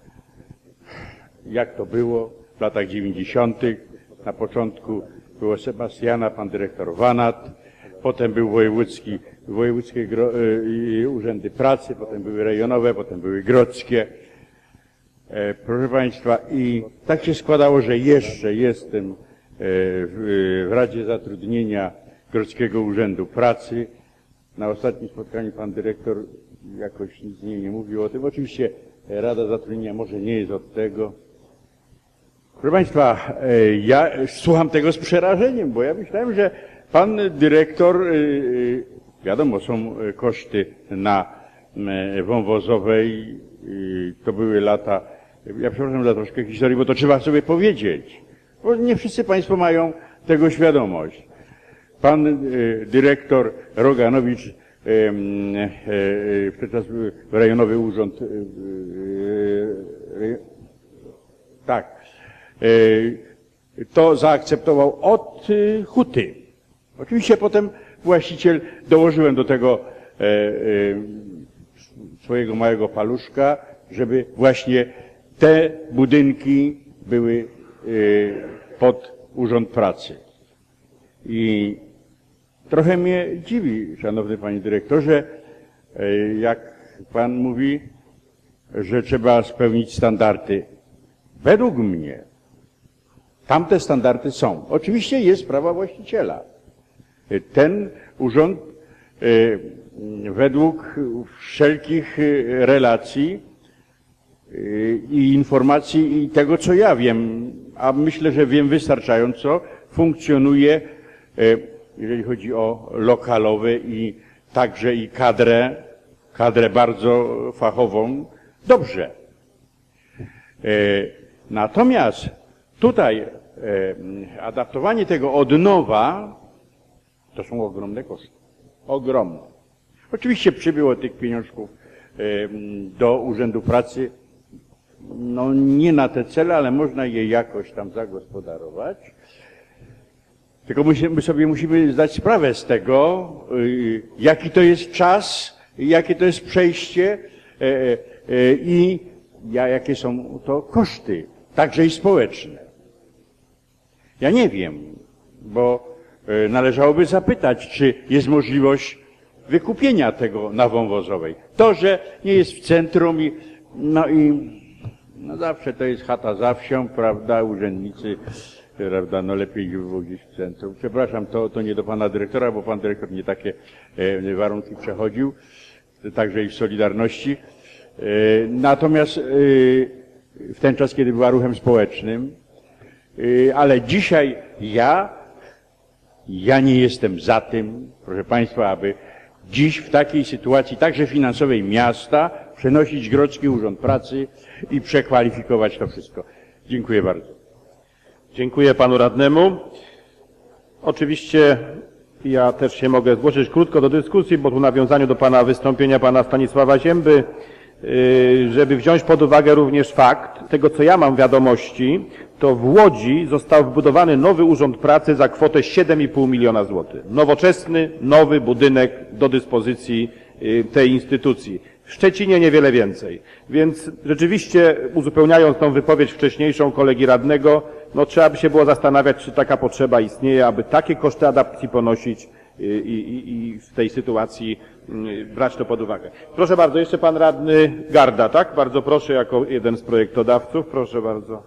jak to było w latach dziewięćdziesiątych. Na początku było Sebastiana, pan dyrektor Wanat, potem był wojewódzki, wojewódzkie gro, e, urzędy pracy, potem były rejonowe, potem były grodzkie. E, proszę Państwa, i tak się składało, że jeszcze jestem e, w, w Radzie Zatrudnienia Grodzkiego Urzędu Pracy. Na ostatnim spotkaniu pan dyrektor jakoś nic nie, nie mówił o tym. Oczywiście Rada Zatrudnienia może nie jest od tego. Proszę Państwa, e, ja słucham tego z przerażeniem, bo ja myślałem, że pan dyrektor, e, wiadomo, są koszty na e, wąwozowej, e, to były lata, ja przepraszam za troszkę historii, bo to trzeba sobie powiedzieć, bo nie wszyscy Państwo mają tego świadomość. Pan e, dyrektor Roganowicz, e, e, wówczas rejonowy urząd, e, e, tak, e, to zaakceptował od e, huty. Oczywiście potem właściciel, dołożyłem do tego e, e, swojego małego paluszka, żeby właśnie te budynki były e, pod Urząd Pracy. I trochę mnie dziwi, szanowny panie dyrektorze, e, jak pan mówi, że trzeba spełnić standardy. Według mnie tamte standardy są. Oczywiście jest sprawa właściciela. Ten urząd e, według wszelkich relacji e, i informacji i tego, co ja wiem, a myślę, że wiem wystarczająco, funkcjonuje, e, jeżeli chodzi o lokalowe i także i kadrę, kadrę bardzo fachową, dobrze. E, natomiast tutaj e, adaptowanie tego od nowa to są ogromne koszty. Ogromne. Oczywiście przybyło tych pieniążków e, do Urzędu Pracy, no nie na te cele, ale można je jakoś tam zagospodarować. Tylko my sobie musimy zdać sprawę z tego, e, jaki to jest czas, jakie to jest przejście e, e, i ja, jakie są to koszty, także i społeczne. Ja nie wiem, bo należałoby zapytać, czy jest możliwość wykupienia tego na wąwozowej. To, że nie jest w centrum i no i no zawsze to jest chata za wsią, prawda, urzędnicy, prawda, no lepiej było gdzieś w centrum. Przepraszam, to, to nie do pana dyrektora, bo pan dyrektor nie takie e, warunki przechodził, także i w Solidarności. E, natomiast e, w ten czas, kiedy była ruchem społecznym, e, ale dzisiaj ja Ja nie jestem za tym, proszę Państwa, aby dziś w takiej sytuacji, także finansowej miasta, przenosić Grodzki Urząd Pracy i przekwalifikować to wszystko. Dziękuję bardzo. Dziękuję panu radnemu. Oczywiście ja też się mogę zgłosić krótko do dyskusji, bo tu w nawiązaniu do pana wystąpienia pana Stanisława Zięby, żeby wziąć pod uwagę również fakt tego, co ja mam wiadomości, to w Łodzi został wybudowany nowy Urząd Pracy za kwotę siedem i pół miliona złotych. Nowoczesny, nowy budynek do dyspozycji tej instytucji. W Szczecinie niewiele więcej. Więc rzeczywiście, uzupełniając tą wypowiedź wcześniejszą kolegi radnego, no trzeba by się było zastanawiać, czy taka potrzeba istnieje, aby takie koszty adaptacji ponosić i, i, i w tej sytuacji brać to pod uwagę. Proszę bardzo, jeszcze pan radny Garda, tak? Bardzo proszę, jako jeden z projektodawców, proszę bardzo.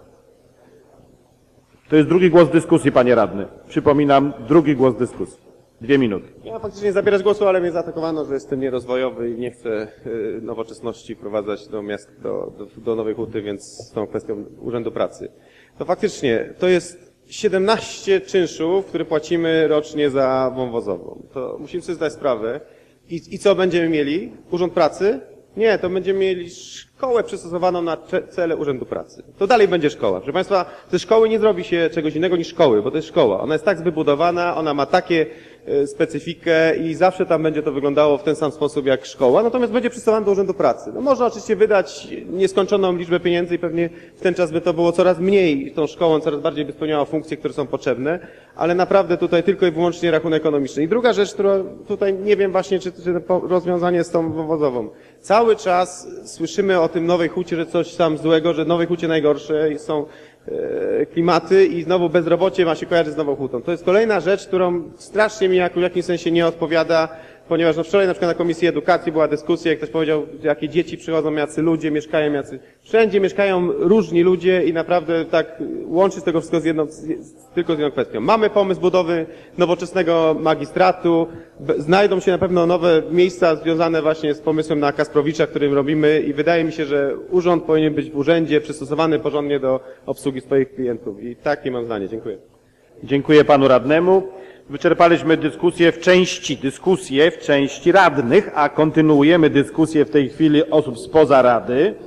To jest drugi głos dyskusji, panie radny. Przypominam, drugi głos dyskusji. Dwie minuty. Ja faktycznie nie zabierać głosu, ale mnie zaatakowano, że jestem nierozwojowy i nie chcę y, nowoczesności wprowadzać do miast, do, do, do Nowej Huty, więc z tą kwestią Urzędu Pracy. To faktycznie, to jest siedemnaście czynszów, które płacimy rocznie za wąwozową. To musimy sobie zdać sprawę. I, i co będziemy mieli? Urząd Pracy, Nie, to będziemy mieli szkołę przystosowaną na cele Urzędu Pracy. To dalej będzie szkoła. Proszę Państwa, ze szkoły nie zrobi się czegoś innego niż szkoły, bo to jest szkoła. Ona jest tak wybudowana, ona ma takie specyfikę i zawsze tam będzie to wyglądało w ten sam sposób jak szkoła, natomiast będzie przystosowana do Urzędu Pracy. No można oczywiście wydać nieskończoną liczbę pieniędzy i pewnie w ten czas by to było coraz mniej tą szkołą, coraz bardziej by spełniała funkcje, które są potrzebne, ale naprawdę tutaj tylko i wyłącznie rachunek ekonomiczny. I druga rzecz, która tutaj nie wiem właśnie, czy, czy rozwiązanie z tą wywozową. Cały czas słyszymy o tym Nowej Hucie, że coś tam złego, że Nowej Hucie najgorsze są klimaty i znowu bezrobocie ma się kojarzyć z Nową Hutą. To jest kolejna rzecz, którą strasznie mi w jakimś sensie nie odpowiada, ponieważ no wczoraj na przykład na Komisji Edukacji była dyskusja, jak ktoś powiedział, jakie dzieci przychodzą, jacy ludzie mieszkają, jacy... Wszędzie mieszkają różni ludzie i naprawdę tak łączyć tego wszystko z jedną, z, tylko z jedną kwestią. Mamy pomysł budowy nowoczesnego magistratu, znajdą się na pewno nowe miejsca związane właśnie z pomysłem na Kasprowicza, którym robimy i wydaje mi się, że urząd powinien być w urzędzie przystosowany porządnie do obsługi swoich klientów. I takie mam zdanie. Dziękuję. Dziękuję panu radnemu. Wyczerpaliśmy dyskusję w części, dyskusję w części radnych, a kontynuujemy dyskusję w tej chwili osób spoza Rady.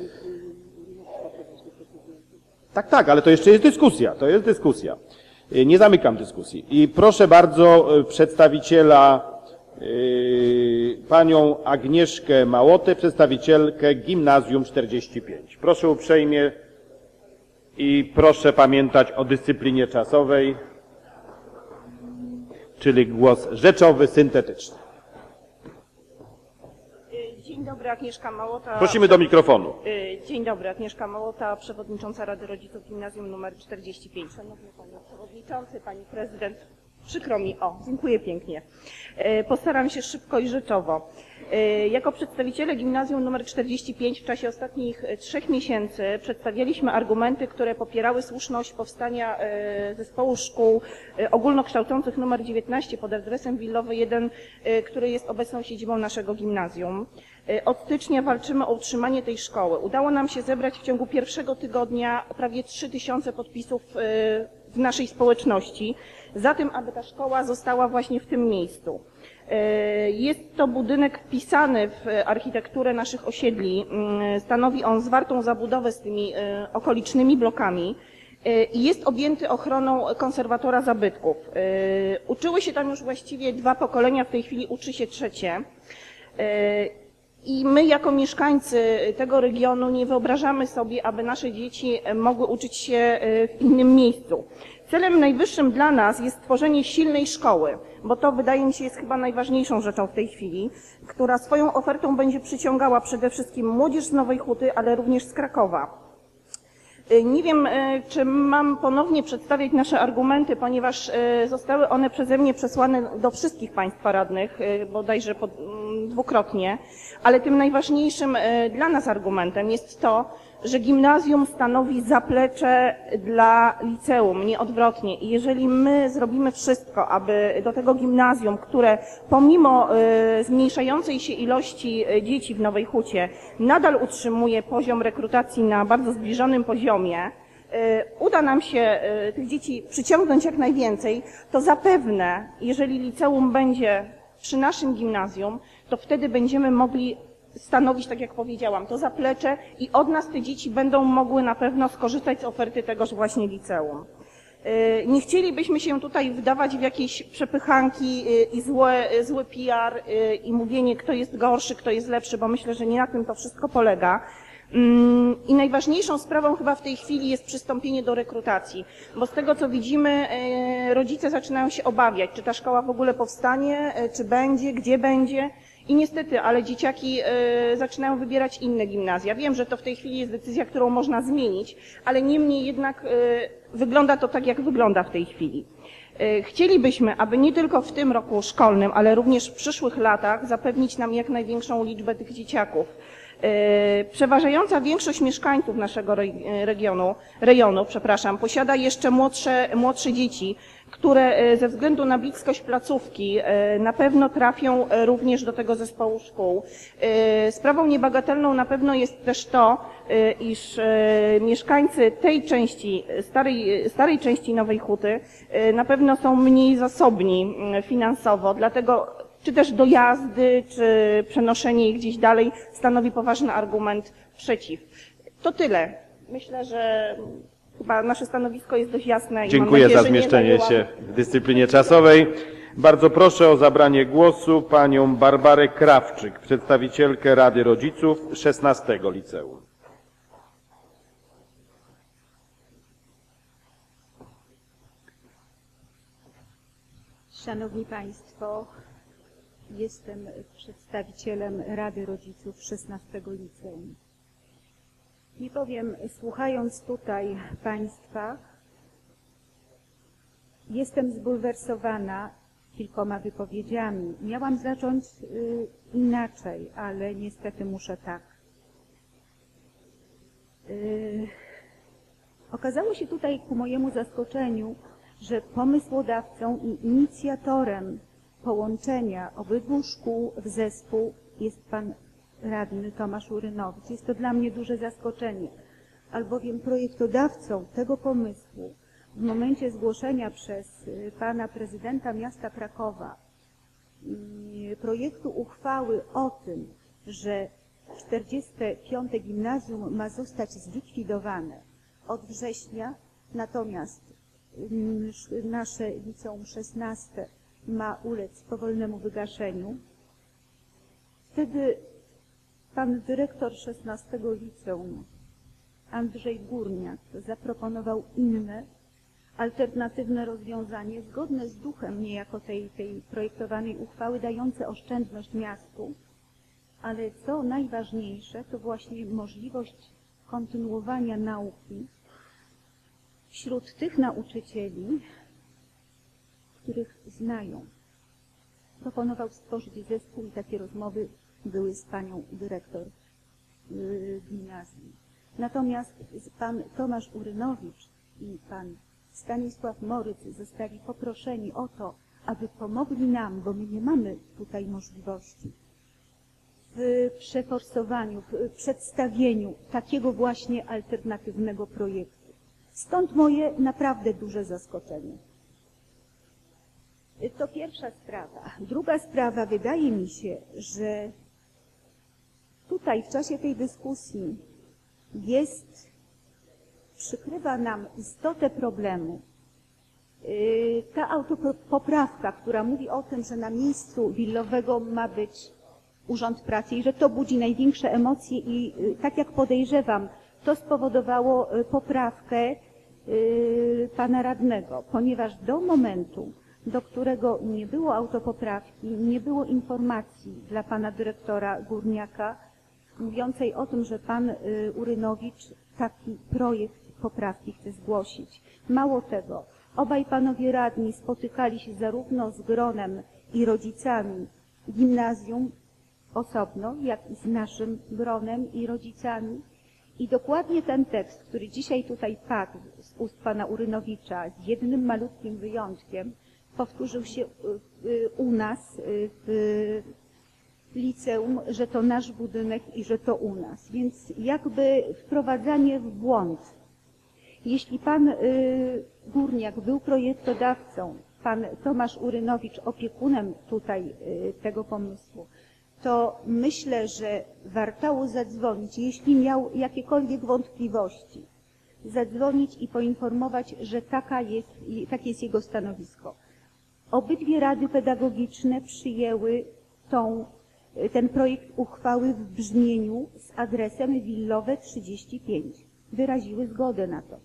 Tak, tak, ale to jeszcze jest dyskusja, to jest dyskusja. Nie zamykam dyskusji. I proszę bardzo przedstawiciela, yy, panią Agnieszkę Małotę, przedstawicielkę Gimnazjum czterdzieści pięć. Proszę uprzejmie i proszę pamiętać o dyscyplinie czasowej, czyli głos rzeczowy, syntetyczny. Dzień dobry, Agnieszka Małota. Prosimy do mikrofonu. Dzień dobry, Agnieszka Małota, przewodnicząca Rady Rodziców Gimnazjum nr czterdzieści pięć. Szanowny Panie Przewodniczący, Pani Prezydent, przykro mi, o, dziękuję pięknie. Postaram się szybko i rzeczowo. Jako przedstawiciele Gimnazjum nr czterdzieści pięć w czasie ostatnich trzech miesięcy przedstawialiśmy argumenty, które popierały słuszność powstania zespołu szkół ogólnokształcących nr dziewiętnaście pod adresem Willowy jeden, który jest obecną siedzibą naszego gimnazjum. Od stycznia walczymy o utrzymanie tej szkoły. Udało nam się zebrać w ciągu pierwszego tygodnia prawie trzy tysiące podpisów w naszej społeczności za tym, aby ta szkoła została właśnie w tym miejscu. Jest to budynek wpisany w architekturę naszych osiedli. Stanowi on zwartą zabudowę z tymi okolicznymi blokami i jest objęty ochroną konserwatora zabytków. Uczyły się tam już właściwie dwa pokolenia, w tej chwili uczy się trzecie. I my jako mieszkańcy tego regionu nie wyobrażamy sobie, aby nasze dzieci mogły uczyć się w innym miejscu. Celem najwyższym dla nas jest tworzenie silnej szkoły, bo to wydaje mi się jest chyba najważniejszą rzeczą w tej chwili, która swoją ofertą będzie przyciągała przede wszystkim młodzież z Nowej Huty, ale również z Krakowa. Nie wiem, czy mam ponownie przedstawiać nasze argumenty, ponieważ zostały one przeze mnie przesłane do wszystkich Państwa radnych, bodajże po, dwukrotnie, ale tym najważniejszym dla nas argumentem jest to, że gimnazjum stanowi zaplecze dla liceum, nie odwrotnie. I jeżeli my zrobimy wszystko, aby do tego gimnazjum, które pomimo y, zmniejszającej się ilości dzieci w Nowej Hucie nadal utrzymuje poziom rekrutacji na bardzo zbliżonym poziomie, y, uda nam się y, tych dzieci przyciągnąć jak najwięcej, to zapewne, jeżeli liceum będzie przy naszym gimnazjum, to wtedy będziemy mogli stanowić, tak jak powiedziałam, to zaplecze i od nas te dzieci będą mogły na pewno skorzystać z oferty tegoż właśnie liceum. Nie chcielibyśmy się tutaj wdawać w jakieś przepychanki i złe, zły P R i mówienie, kto jest gorszy, kto jest lepszy, bo myślę, że nie na tym to wszystko polega. I najważniejszą sprawą chyba w tej chwili jest przystąpienie do rekrutacji, bo z tego co widzimy, rodzice zaczynają się obawiać, czy ta szkoła w ogóle powstanie, czy będzie, gdzie będzie. I niestety, ale dzieciaki y, zaczynają wybierać inne gimnazja. Wiem, że to w tej chwili jest decyzja, którą można zmienić, ale niemniej jednak y, wygląda to tak, jak wygląda w tej chwili. Y, chcielibyśmy, aby nie tylko w tym roku szkolnym, ale również w przyszłych latach zapewnić nam jak największą liczbę tych dzieciaków. Y, przeważająca większość mieszkańców naszego re, regionu, rejonu, przepraszam, posiada jeszcze młodsze, młodsze dzieci, które ze względu na bliskość placówki na pewno trafią również do tego zespołu szkół. Sprawą niebagatelną na pewno jest też to, iż mieszkańcy tej części, starej, starej części Nowej Huty na pewno są mniej zasobni finansowo, dlatego czy też dojazdy, czy przenoszenie ich gdzieś dalej stanowi poważny argument przeciw. To tyle. Myślę, że chyba nasze stanowisko jest dość jasne. I Dziękuję mam nadzieję, za że nie zmieszczenie zajęłam- się w dyscyplinie czasowej. Bardzo proszę o zabranie głosu panią Barbarę Krawczyk, przedstawicielkę Rady Rodziców szesnastego Liceum. Szanowni Państwo, jestem przedstawicielem Rady Rodziców szesnastego Liceum. Nie powiem, słuchając tutaj Państwa, jestem zbulwersowana kilkoma wypowiedziami. Miałam zacząć y, inaczej, ale niestety muszę tak. Y, okazało się tutaj ku mojemu zaskoczeniu, że pomysłodawcą i inicjatorem połączenia obydwu szkół w zespół jest pan radny Tomasz Urynowicz. Jest to dla mnie duże zaskoczenie, albowiem projektodawcą tego pomysłu w momencie zgłoszenia przez pana prezydenta miasta Krakowa projektu uchwały o tym, że czterdzieste piąte gimnazjum ma zostać zlikwidowane od września, natomiast nasze liceum szesnaste ma ulec powolnemu wygaszeniu. Wtedy pan dyrektor szesnastego liceum, Andrzej Górniak, zaproponował inne, alternatywne rozwiązanie, zgodne z duchem niejako tej, tej projektowanej uchwały, dające oszczędność miastu, ale co najważniejsze, to właśnie możliwość kontynuowania nauki wśród tych nauczycieli, których znają. Proponował stworzyć zespół i takie rozmowy były z panią dyrektor yy, gimnazjum. Natomiast pan Tomasz Urynowicz i pan Stanisław Moryc zostali poproszeni o to, aby pomogli nam, bo my nie mamy tutaj możliwości, w przeforsowaniu, w przedstawieniu takiego właśnie alternatywnego projektu. Stąd moje naprawdę duże zaskoczenie. To pierwsza sprawa. Druga sprawa, wydaje mi się, że tutaj w czasie tej dyskusji jest, przykrywa nam istotę problemu. Ta autopoprawka, która mówi o tym, że na miejscu willowego ma być Urząd Pracy i że to budzi największe emocje i tak jak podejrzewam, to spowodowało poprawkę pana radnego, ponieważ do momentu, do którego nie było autopoprawki, nie było informacji dla pana dyrektora Górniaka mówiącej o tym, że pan Urynowicz taki projekt poprawki chce zgłosić. Mało tego, obaj panowie radni spotykali się zarówno z gronem i rodzicami gimnazjum osobno, jak i z naszym gronem i rodzicami. I dokładnie ten tekst, który dzisiaj tutaj padł z ust pana Urynowicza, z jednym malutkim wyjątkiem, powtórzył się u nas w liceum, że to nasz budynek i że to u nas. Więc jakby wprowadzanie w błąd. Jeśli pan Górniak był projektodawcą, pan Tomasz Urynowicz opiekunem tutaj tego pomysłu, to myślę, że wartało zadzwonić, jeśli miał jakiekolwiek wątpliwości, zadzwonić i poinformować, że taka jest, takie jest jego stanowisko. Obydwie rady pedagogiczne przyjęły tą, ten projekt uchwały w brzmieniu z adresem Willowe trzydzieści pięć. Wyraziły zgodę na to.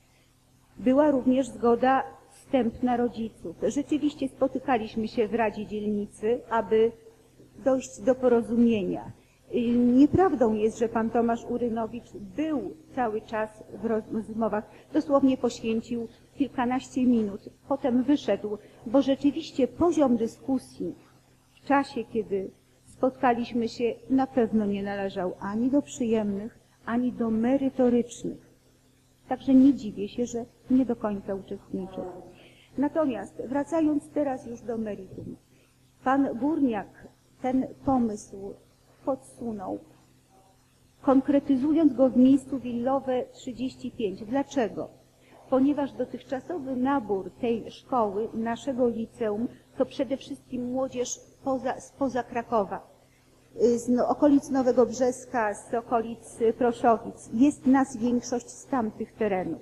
Była również zgoda wstępna rodziców. Rzeczywiście spotykaliśmy się w Radzie Dzielnicy, aby dojść do porozumienia. Nieprawdą jest, że pan Tomasz Urynowicz był cały czas w rozmowach, dosłownie poświęcił kilkanaście minut, potem wyszedł, bo rzeczywiście poziom dyskusji w czasie, kiedy spotkaliśmy się, na pewno nie należał ani do przyjemnych, ani do merytorycznych. Także nie dziwię się, że nie do końca uczestniczył. Natomiast wracając teraz już do meritum, pan Górniak ten pomysł podsunął, konkretyzując go w miejscu Willowe trzydzieści pięć. Dlaczego? ponieważ dotychczasowy nabór tej szkoły, naszego liceum, to przede wszystkim młodzież poza, spoza Krakowa, z no, okolic Nowego Brzeska, z okolic Proszowic. Jest nas większość z tamtych terenów.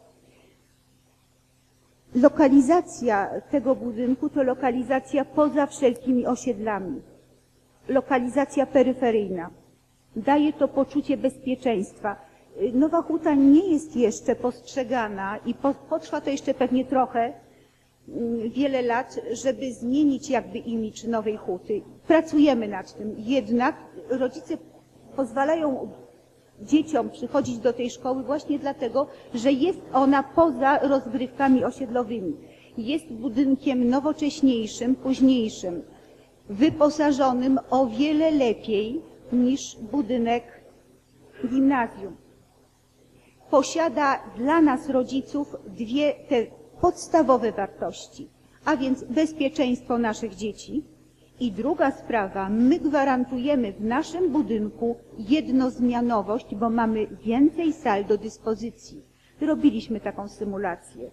Lokalizacja tego budynku to lokalizacja poza wszelkimi osiedlami. Lokalizacja peryferyjna. Daje to poczucie bezpieczeństwa. Nowa Huta nie jest jeszcze postrzegana i po, potrwa to jeszcze pewnie trochę, wiele lat, żeby zmienić jakby imidż Nowej Huty. Pracujemy nad tym. Jednak rodzice pozwalają dzieciom przychodzić do tej szkoły właśnie dlatego, że jest ona poza rozgrywkami osiedlowymi. Jest budynkiem nowocześniejszym, późniejszym, wyposażonym o wiele lepiej niż budynek gimnazjum. Posiada dla nas rodziców dwie te podstawowe wartości, a więc bezpieczeństwo naszych dzieci i druga sprawa, my gwarantujemy w naszym budynku jednozmianowość, bo mamy więcej sal do dyspozycji. Robiliśmy taką symulację.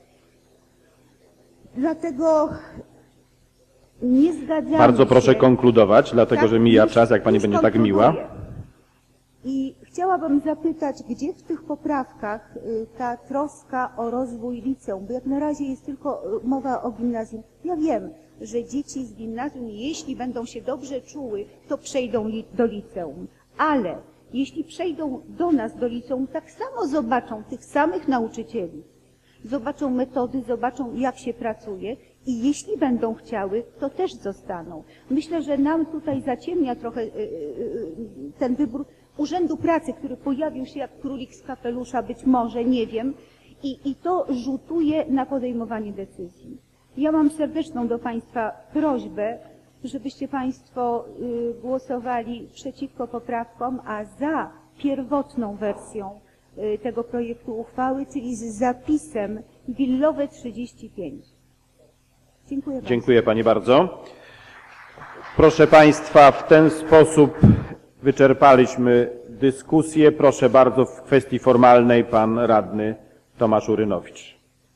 Dlatego nie zgadzamy Bardzo się, proszę konkludować, dlatego tak, że mija już, czas, jak Pani już będzie tak konkluduję. miła. I chciałabym zapytać, gdzie w tych poprawkach y, ta troska o rozwój liceum, bo jak na razie jest tylko y, mowa o gimnazjum. Ja wiem, że dzieci z gimnazjum, jeśli będą się dobrze czuły, to przejdą li do liceum. Ale jeśli przejdą do nas do liceum, tak samo zobaczą tych samych nauczycieli. Zobaczą metody, zobaczą jak się pracuje i jeśli będą chciały, to też zostaną. Myślę, że nam tutaj zaciemnia trochę y, y, y, ten wybór Urzędu Pracy, który pojawił się jak królik z kapelusza, być może, nie wiem, i, i to rzutuje na podejmowanie decyzji. Ja mam serdeczną do Państwa prośbę, żebyście Państwo y, głosowali przeciwko poprawkom, a za pierwotną wersją y, tego projektu uchwały, czyli z zapisem Willowe trzydzieści pięć. Dziękuję bardzo. Dziękuję Pani bardzo. Proszę Państwa, w ten sposób wyczerpaliśmy dyskusję. Proszę bardzo, w kwestii formalnej Pan Radny Tomasz Urynowicz.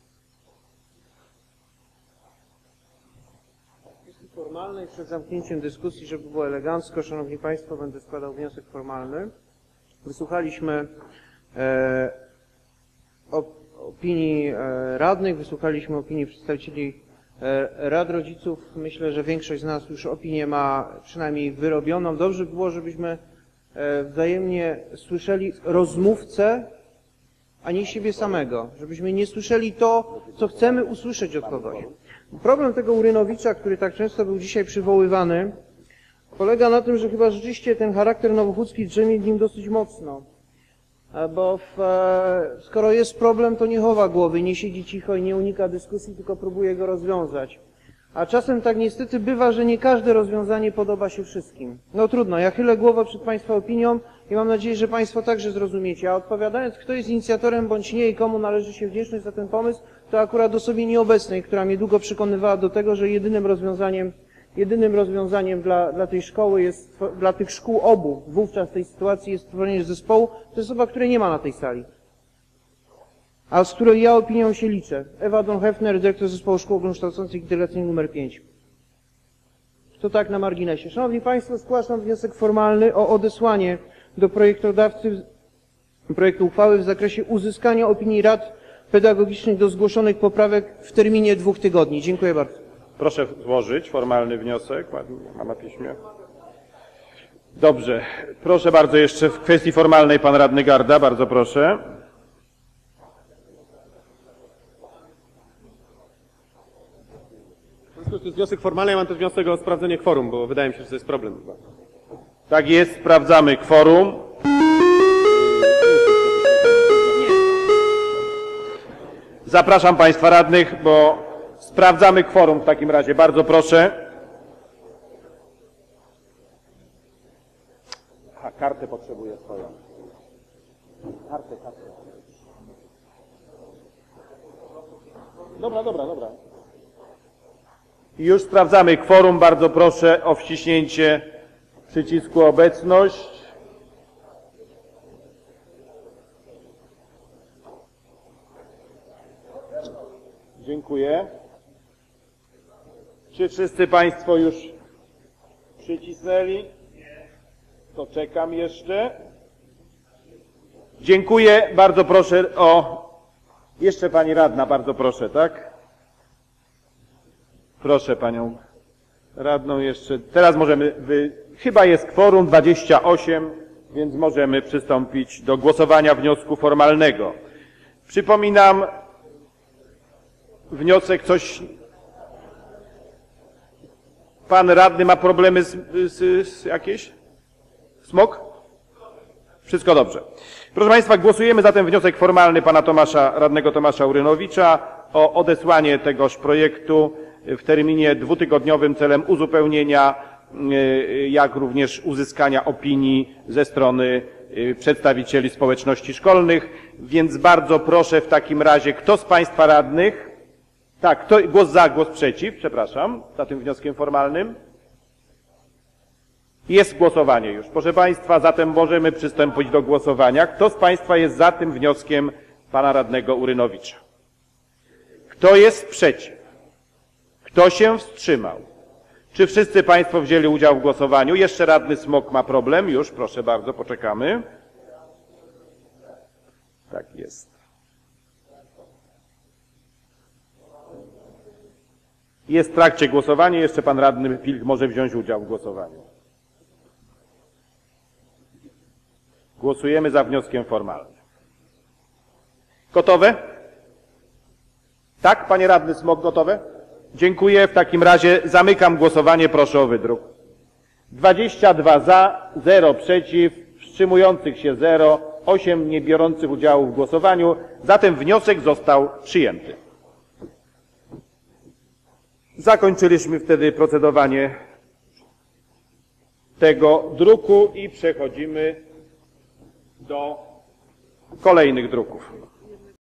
W kwestii formalnej, przed zamknięciem dyskusji, żeby było elegancko, Szanowni Państwo, będę składał wniosek formalny. Wysłuchaliśmy e, opinii e, radnych, wysłuchaliśmy opinii przedstawicieli e, Rad Rodziców. Myślę, że większość z nas już opinię ma przynajmniej wyrobioną. Dobrze by było, żebyśmy e, wzajemnie słyszeli rozmówcę, a nie siebie samego. Żebyśmy nie słyszeli to, co chcemy usłyszeć od kogoś. Problem tego Urynowicza, który tak często był dzisiaj przywoływany, polega na tym, że chyba rzeczywiście ten charakter nowochódzki drzemie w nim dosyć mocno. Bo w, skoro jest problem, to nie chowa głowy, nie siedzi cicho i nie unika dyskusji, tylko próbuje go rozwiązać. A czasem tak niestety bywa, że nie każde rozwiązanie podoba się wszystkim. No trudno, ja chylę głowę przed Państwa opinią i mam nadzieję, że Państwo także zrozumiecie. A odpowiadając, kto jest inicjatorem bądź nie i komu należy się wdzięczność za ten pomysł, to akurat osobie nieobecnej, która mnie długo przekonywała do tego, że jedynym rozwiązaniem, jedynym rozwiązaniem dla, dla tej szkoły jest, dla tych szkół obu, wówczas w tej sytuacji jest stworzenie zespołu, to jest osoba, której nie ma na tej sali. A z której ja opinią się liczę. Ewa Don-Hefner, dyrektor Zespołu Szkół Ogólnokształcących Integracyjnych numer pięć. To tak na marginesie. Szanowni Państwo, zgłaszam wniosek formalny o odesłanie do projektodawcy projektu uchwały w zakresie uzyskania opinii rad pedagogicznych do zgłoszonych poprawek w terminie dwóch tygodni. Dziękuję bardzo. Proszę złożyć formalny wniosek. Mam na piśmie. Dobrze. Proszę bardzo, jeszcze w kwestii formalnej Pan Radny Garda. Bardzo proszę. To jest wniosek formalny, ja mam też wniosek o sprawdzenie kworum, bo wydaje mi się, że to jest problem. Tak jest, sprawdzamy kworum. Zapraszam Państwa radnych, bo sprawdzamy kworum w takim razie. Bardzo proszę. A, kartę potrzebuję swoją. Kartę, kartę. Dobra, dobra, dobra. Już sprawdzamy kworum. Bardzo proszę o wciśnięcie przycisku obecność. Dziękuję. Czy wszyscy Państwo już przycisnęli? To czekam jeszcze. Dziękuję. Bardzo proszę o... Jeszcze Pani Radna, bardzo proszę, tak? Proszę Panią Radną jeszcze. Teraz możemy... Wy... Chyba jest kworum dwadzieścia osiem, więc możemy przystąpić do głosowania wniosku formalnego. Przypominam, wniosek coś... Pan radny ma problemy z, z, z jakieś? Smok? Wszystko dobrze. Proszę Państwa, głosujemy zatem wniosek formalny pana Tomasza, radnego Tomasza Urynowicza o odesłanie tegoż projektu w terminie dwutygodniowym celem uzupełnienia, jak również uzyskania opinii ze strony przedstawicieli społeczności szkolnych. Więc bardzo proszę w takim razie, kto z Państwa radnych... Tak, kto, głos za, głos przeciw, przepraszam, za tym wnioskiem formalnym. Jest głosowanie już. Proszę Państwa, zatem możemy przystąpić do głosowania. Kto z Państwa jest za tym wnioskiem pana radnego Urynowicza? Kto jest przeciw? Kto się wstrzymał? Czy wszyscy Państwo wzięli udział w głosowaniu? Jeszcze radny Smok ma problem. Już, proszę bardzo, poczekamy. Tak jest. Jest w trakcie głosowania. Jeszcze pan radny Pilch może wziąć udział w głosowaniu. Głosujemy za wnioskiem formalnym. Gotowe? Tak, panie radny Smok, gotowe? Dziękuję. W takim razie zamykam głosowanie. Proszę o wydruk. dwadzieścia dwa za, zero przeciw, wstrzymujących się zero, osiem nie biorących udziału w głosowaniu. Zatem wniosek został przyjęty. Zakończyliśmy wtedy procedowanie tego druku i przechodzimy do kolejnych druków.